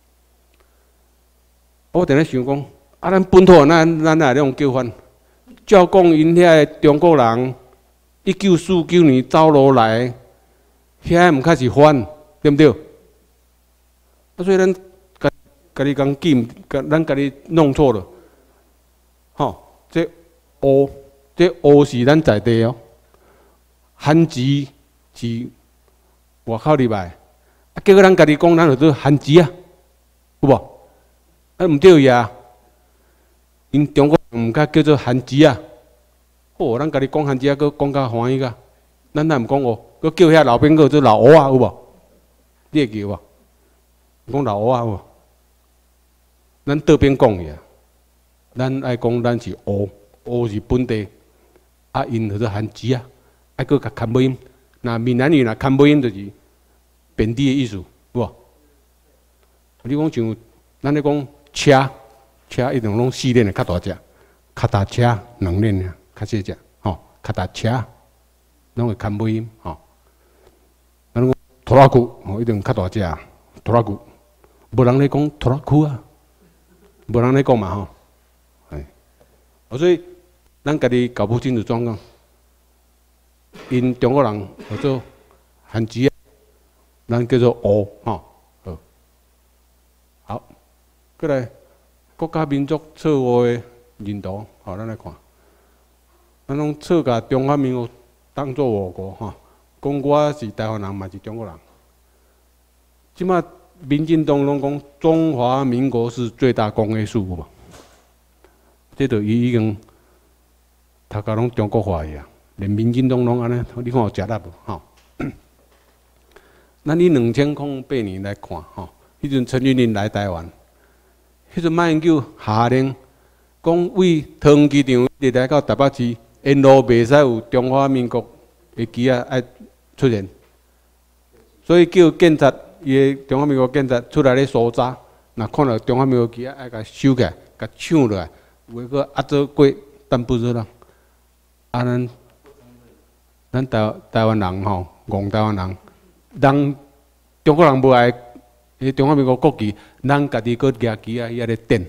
我伫咧想讲，啊咱本土咱来用叫法，照讲因遐中国人1949年走路来。遐毋较是番，对毋对？啊，所以咱家己讲记，咱家己弄错了。吼，这乌，这乌是咱在地哦。番薯是外口入来，啊，结果咱家己讲，咱就做番薯啊，有无？啊，毋对呀。因中国毋甲叫做番薯啊。哦，咱家己讲番薯啊，佮讲较欢喜个。咱哪毋讲哦？佮叫遐老兵个做老乌啊，有无？你会记无？讲老乌啊，有无？咱倒边讲去啊，咱爱讲咱是乌，乌是本地，啊，因叫做番薯啊，爱佮甲看尾音。那闽南语若看尾音就是本地的意思，有有无？你讲像咱咧讲车一定拢4轮的较大只，脚踏车2轮啊，较小只，吼，脚踏车拢会牵尾音，吼。咱讲拖拉机，吼，一定较大只啊，拖拉机，无人咧讲拖拉机啊，无人咧讲嘛，吼，哎，所以咱家己搞不清楚状况，因中国人叫做汉字啊，咱叫做乌，吼，好，好，过来。国家民族错误的认同，吼，咱来看，咱拢错甲中华民国当作我国，吼，讲我是台湾人，嘛是中国人。即马民进党拢讲中华民国是最大公约数，有无？这就伊已经读甲拢中国话去啊，连民进党拢安尼，你看有食力无？吼，咱以2008年来看，吼，迄阵陈云林来台湾。迄阵马英九下令讲，为桃园机场一直来到台北市，沿路袂使有中华民国的旗啊爱出现，所以叫警察，伊的中华民国警察出来咧搜查，若看到中华民国旗啊爱甲收起来，甲抢落来，有诶个压做过，但不知道。啊，咱台湾人吼，戆台湾人，中国人无爱。迄中华民国国旗，咱家己搁举旗啊，伊咧点。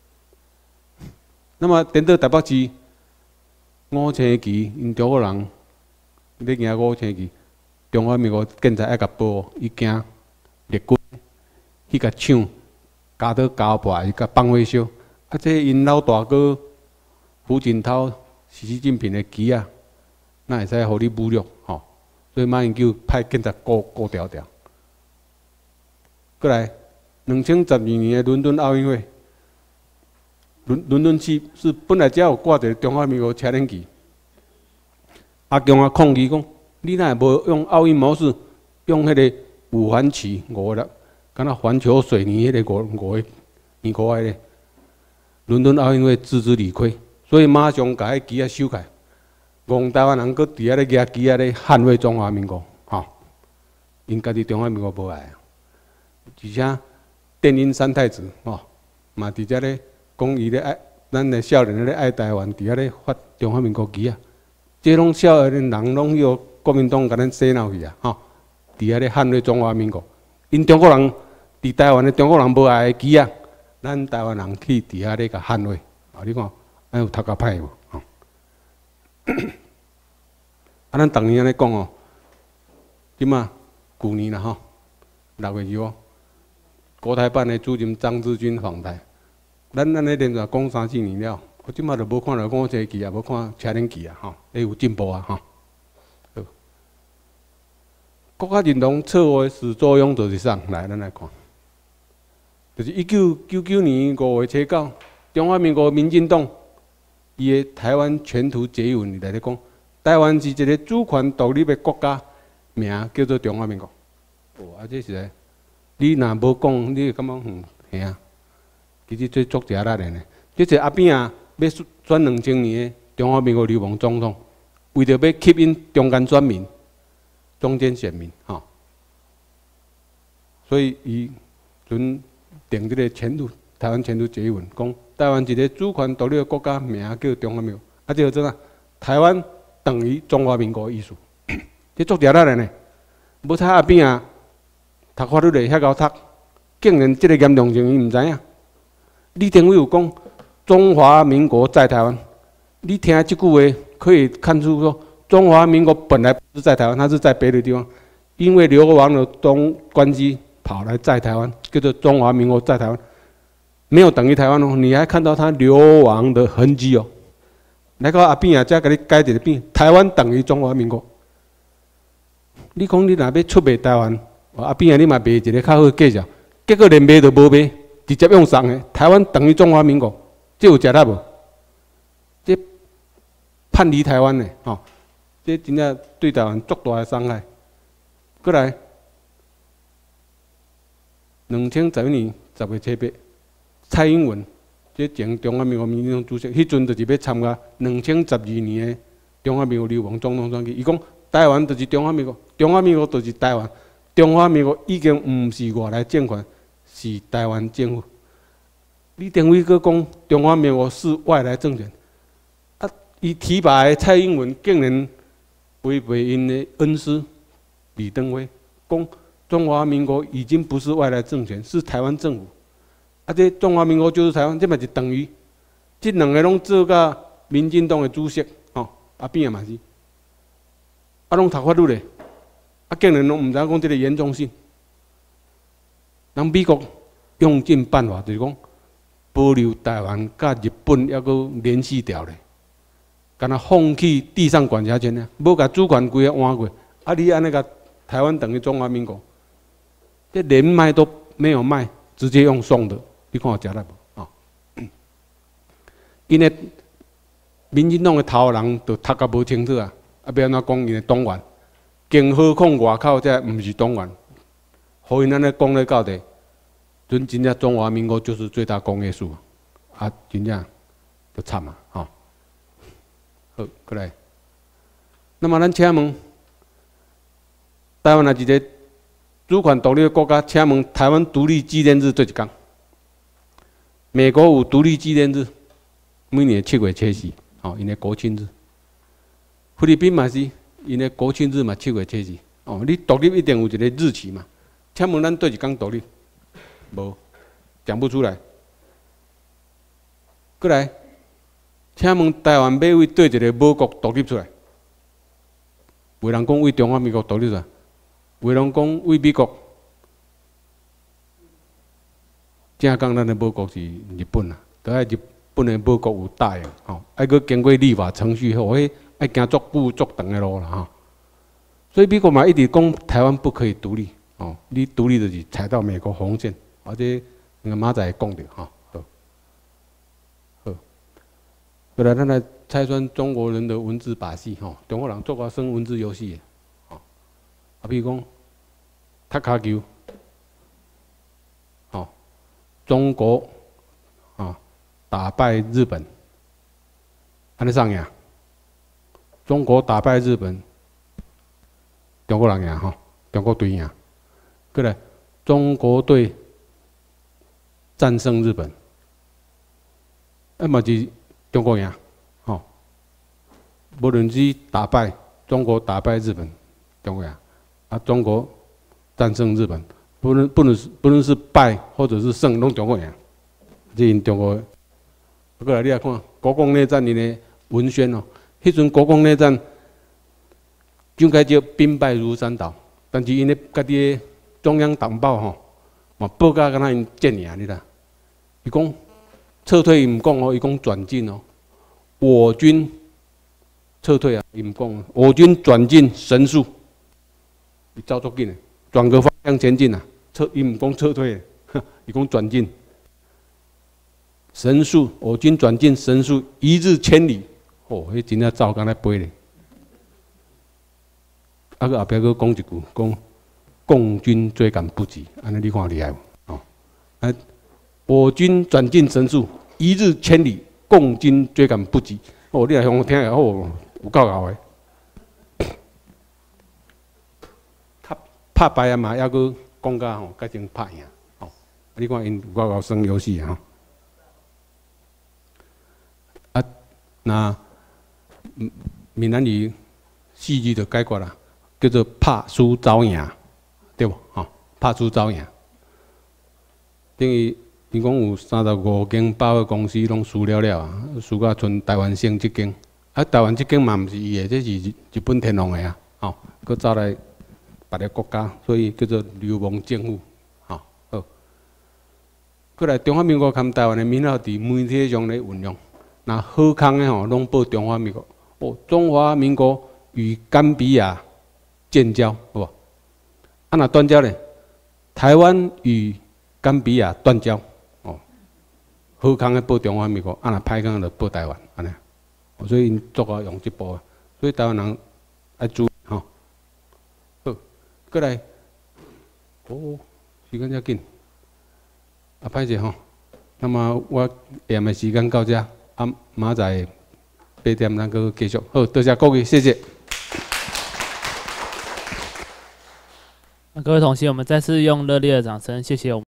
那么点到台北市5星旗，因中国人咧举5星旗，中华民国警察爱甲保，伊惊列军去甲抢，加到交破，伊甲放火烧。啊，这因老大哥胡锦涛、习近平的旗啊，那会使互你侮辱吼？所以马英九派警察顾条条。过来，2012年的伦敦奥运会，伦敦市是本来只有挂着中华民国车轮旗，阿强啊抗议讲，你哪会无用奥运模式，用迄个五环旗5粒，敢若环球水泥迄个5个咧，伦敦奥运会自知理亏，所以马上甲迄旗啊收起来，戆台湾人搁伫遐咧举旗啊咧捍卫中华民国，吼，因家己中华民国无爱。而且电音三太子吼，嘛伫遮咧讲伊咧爱，咱的少年咧爱台湾，伫遐咧发中华民国旗啊，这拢少年人拢迄个国民党甲咱洗脑去啊，吼，伫遐咧捍卫中华民国。因中国人伫台湾的中国人无爱的旗啊，咱台湾人去伫遐咧甲捍卫。啊，你看，安有读甲歹无？吼，啊，咱逐年安尼讲哦，即马旧年啦吼，6月2号。国台办的主任张志军访台，咱安尼连续讲3、4年了，我即马就无看到5星旗啊，无看车轮旗啊，吼，会有进步啊，吼。国家认同错误的始作俑就是啥？来，咱来看，就是1999年5月7号，中华民国民进党伊的台湾全图决议文里来讲，台湾是一个主权独立的国家，名叫做中华民国。哦，啊，这是个。你若无讲，你会感觉嘿啊？其实这足邪力的呢。这是阿扁啊，要选2000年的中华民国流亡总统，为着要吸引中间选民、中间选民，吼。所以伊准定这个台湾前途决议文，讲台湾一个主权独立的国家，名叫中华民国。啊，这个怎啊？台湾等于中华民国的意思。这足邪力的呢。无睇阿扁啊。读法律的遐高读，竟然这个严重性伊唔知影。李登辉有讲中华民国在台湾，你听这句话可以看出说，中华民国本来不是在台湾，它是在别的地方，因为流亡的关系跑来在台湾，叫做中华民国在台湾，没有等于台湾哦，你还看到它流亡的痕迹哦。来到阿扁啊，再给你改一个变，台湾等于中华民国。你讲你若要出卖台湾？阿扁啊，你嘛卖一个较好价钱，结果连卖都无卖，直接用送的。台湾等于中华民国，这有食力无？这叛离台湾的，吼，这真正对台湾足大的伤害。过来，2011年10月7日，蔡英文这前中华民国民进党主席，迄阵就是要参加2012年的中华民国流亡总统选举。伊讲台湾就是中华民国，中华民国就是台湾。 中华民国已经毋是外来政权，是台湾政府。李登辉佫讲中华民国是外来政权，啊，伊提拔的蔡英文竟然违背因的恩师李登辉，讲中华民国已经不是外来政权，是台湾政府。啊，这中华民国就是台湾，这嘛就等于这两个拢做甲民进党的主席，吼，阿扁也嘛是，啊，拢读法律的，啊，竟然拢毋知影讲这个严重性。人美国用尽办法，就是讲保留台湾甲日本还阁联系掉咧，敢若放弃地上管辖权呢，无甲主权规个换过，啊，你安尼甲台湾等于中华民国，这连卖都没有卖，直接用送的。你看有食力无？啊，因为民进党的头人都读甲无清楚啊，啊，要安怎讲因的党员，更何况外口这毋是党员，互因安尼讲咧到底，阵真正中华民国就是最大公约数啊，真正就惨啊！吼，好，过来。那么咱请问，台湾也一个主权独立的国家，请问台湾独立纪念日做一天？美国有独立纪念日，每年7月7日，哦，因的国庆日。菲律宾嘛是，因的国庆日嘛7月7日。哦，你独立一定有一个日期嘛？请问咱对一天独立？无，讲不出来。过来，请问台湾要为对一个母国独立出来？有人讲为中华民国独立出来，有人讲为美国。正讲咱的母国是日本啦，都爱日本的母国有答应，吼，爱阁经过立法程序后，迄爱行足久足长的路啦，吼。所以美国嘛一直讲台湾不可以独立，哦，你独立就是踩到美国红线，而且那个马仔讲的，吼，好，好。后来咱来拆穿中国人的文字把戏，吼，中国人做过生文字游戏的，吼，啊，比如讲踢骹球。中国啊打败日本，安尼上赢。中国打败日本，中国人赢吼，中国队赢。过来，中国队战胜日本，嘛是中国赢，吼。无论是打败中国打败日本，中国赢，啊，中国战胜日本。不论是败或者是胜，拢中国赢。这因中国，过来你来看国共内战因的文宣哦，迄阵国共内战，就该叫兵败如山倒，但是因的家己的中央党报吼，嘛报甲敢若因战赢你啦。伊讲撤退，伊唔讲哦，伊讲转进哦。我军撤退啊，伊唔讲，我军转进神速，伊走足紧的。转个方向前进啊，伊唔讲撤退，伊讲转进。神速，我军转进神速1日千里，哦，迄真正走敢若飞咧。啊，个后壁佫讲一句，讲共军追赶不及，安尼你看厉害无？哦，啊，我军转进神速1日千里，共军追赶不及。哦，你来向我听下，哦，有够牛的。拍牌啊嘛，还佫讲甲吼，改成拍赢吼。你看因有够算游戏吼。啊，那闽南语戏剧就改过啦，叫做拍输招赢，对无？吼，拍输招赢。等于伊讲有35间百货公司拢输了了啊，输甲剩台湾省1间。啊，台湾这间嘛毋是伊的，这是日本天皇的啊，吼，佫走来。别个国家，所以叫做流氓政府，吼好。过来，中华民国含台湾的民号伫媒体上咧运用，那好康的吼，拢报中华民国。哦，中华民国与甘比亚建交，好无？啊，那断交咧？台湾与甘比亚断交，哦，好康的报中华民国，啊，那歹康就报台湾，安尼。所以因做个用这步啊，所以台湾人爱注意吼。过来，哦，时间真紧，啊，歹势吼。那么我下的时间到这，啊，明仔8点咱搁继续。好，多谢各位，谢谢。 各位同学，我们再次用热烈的掌声，谢谢我们。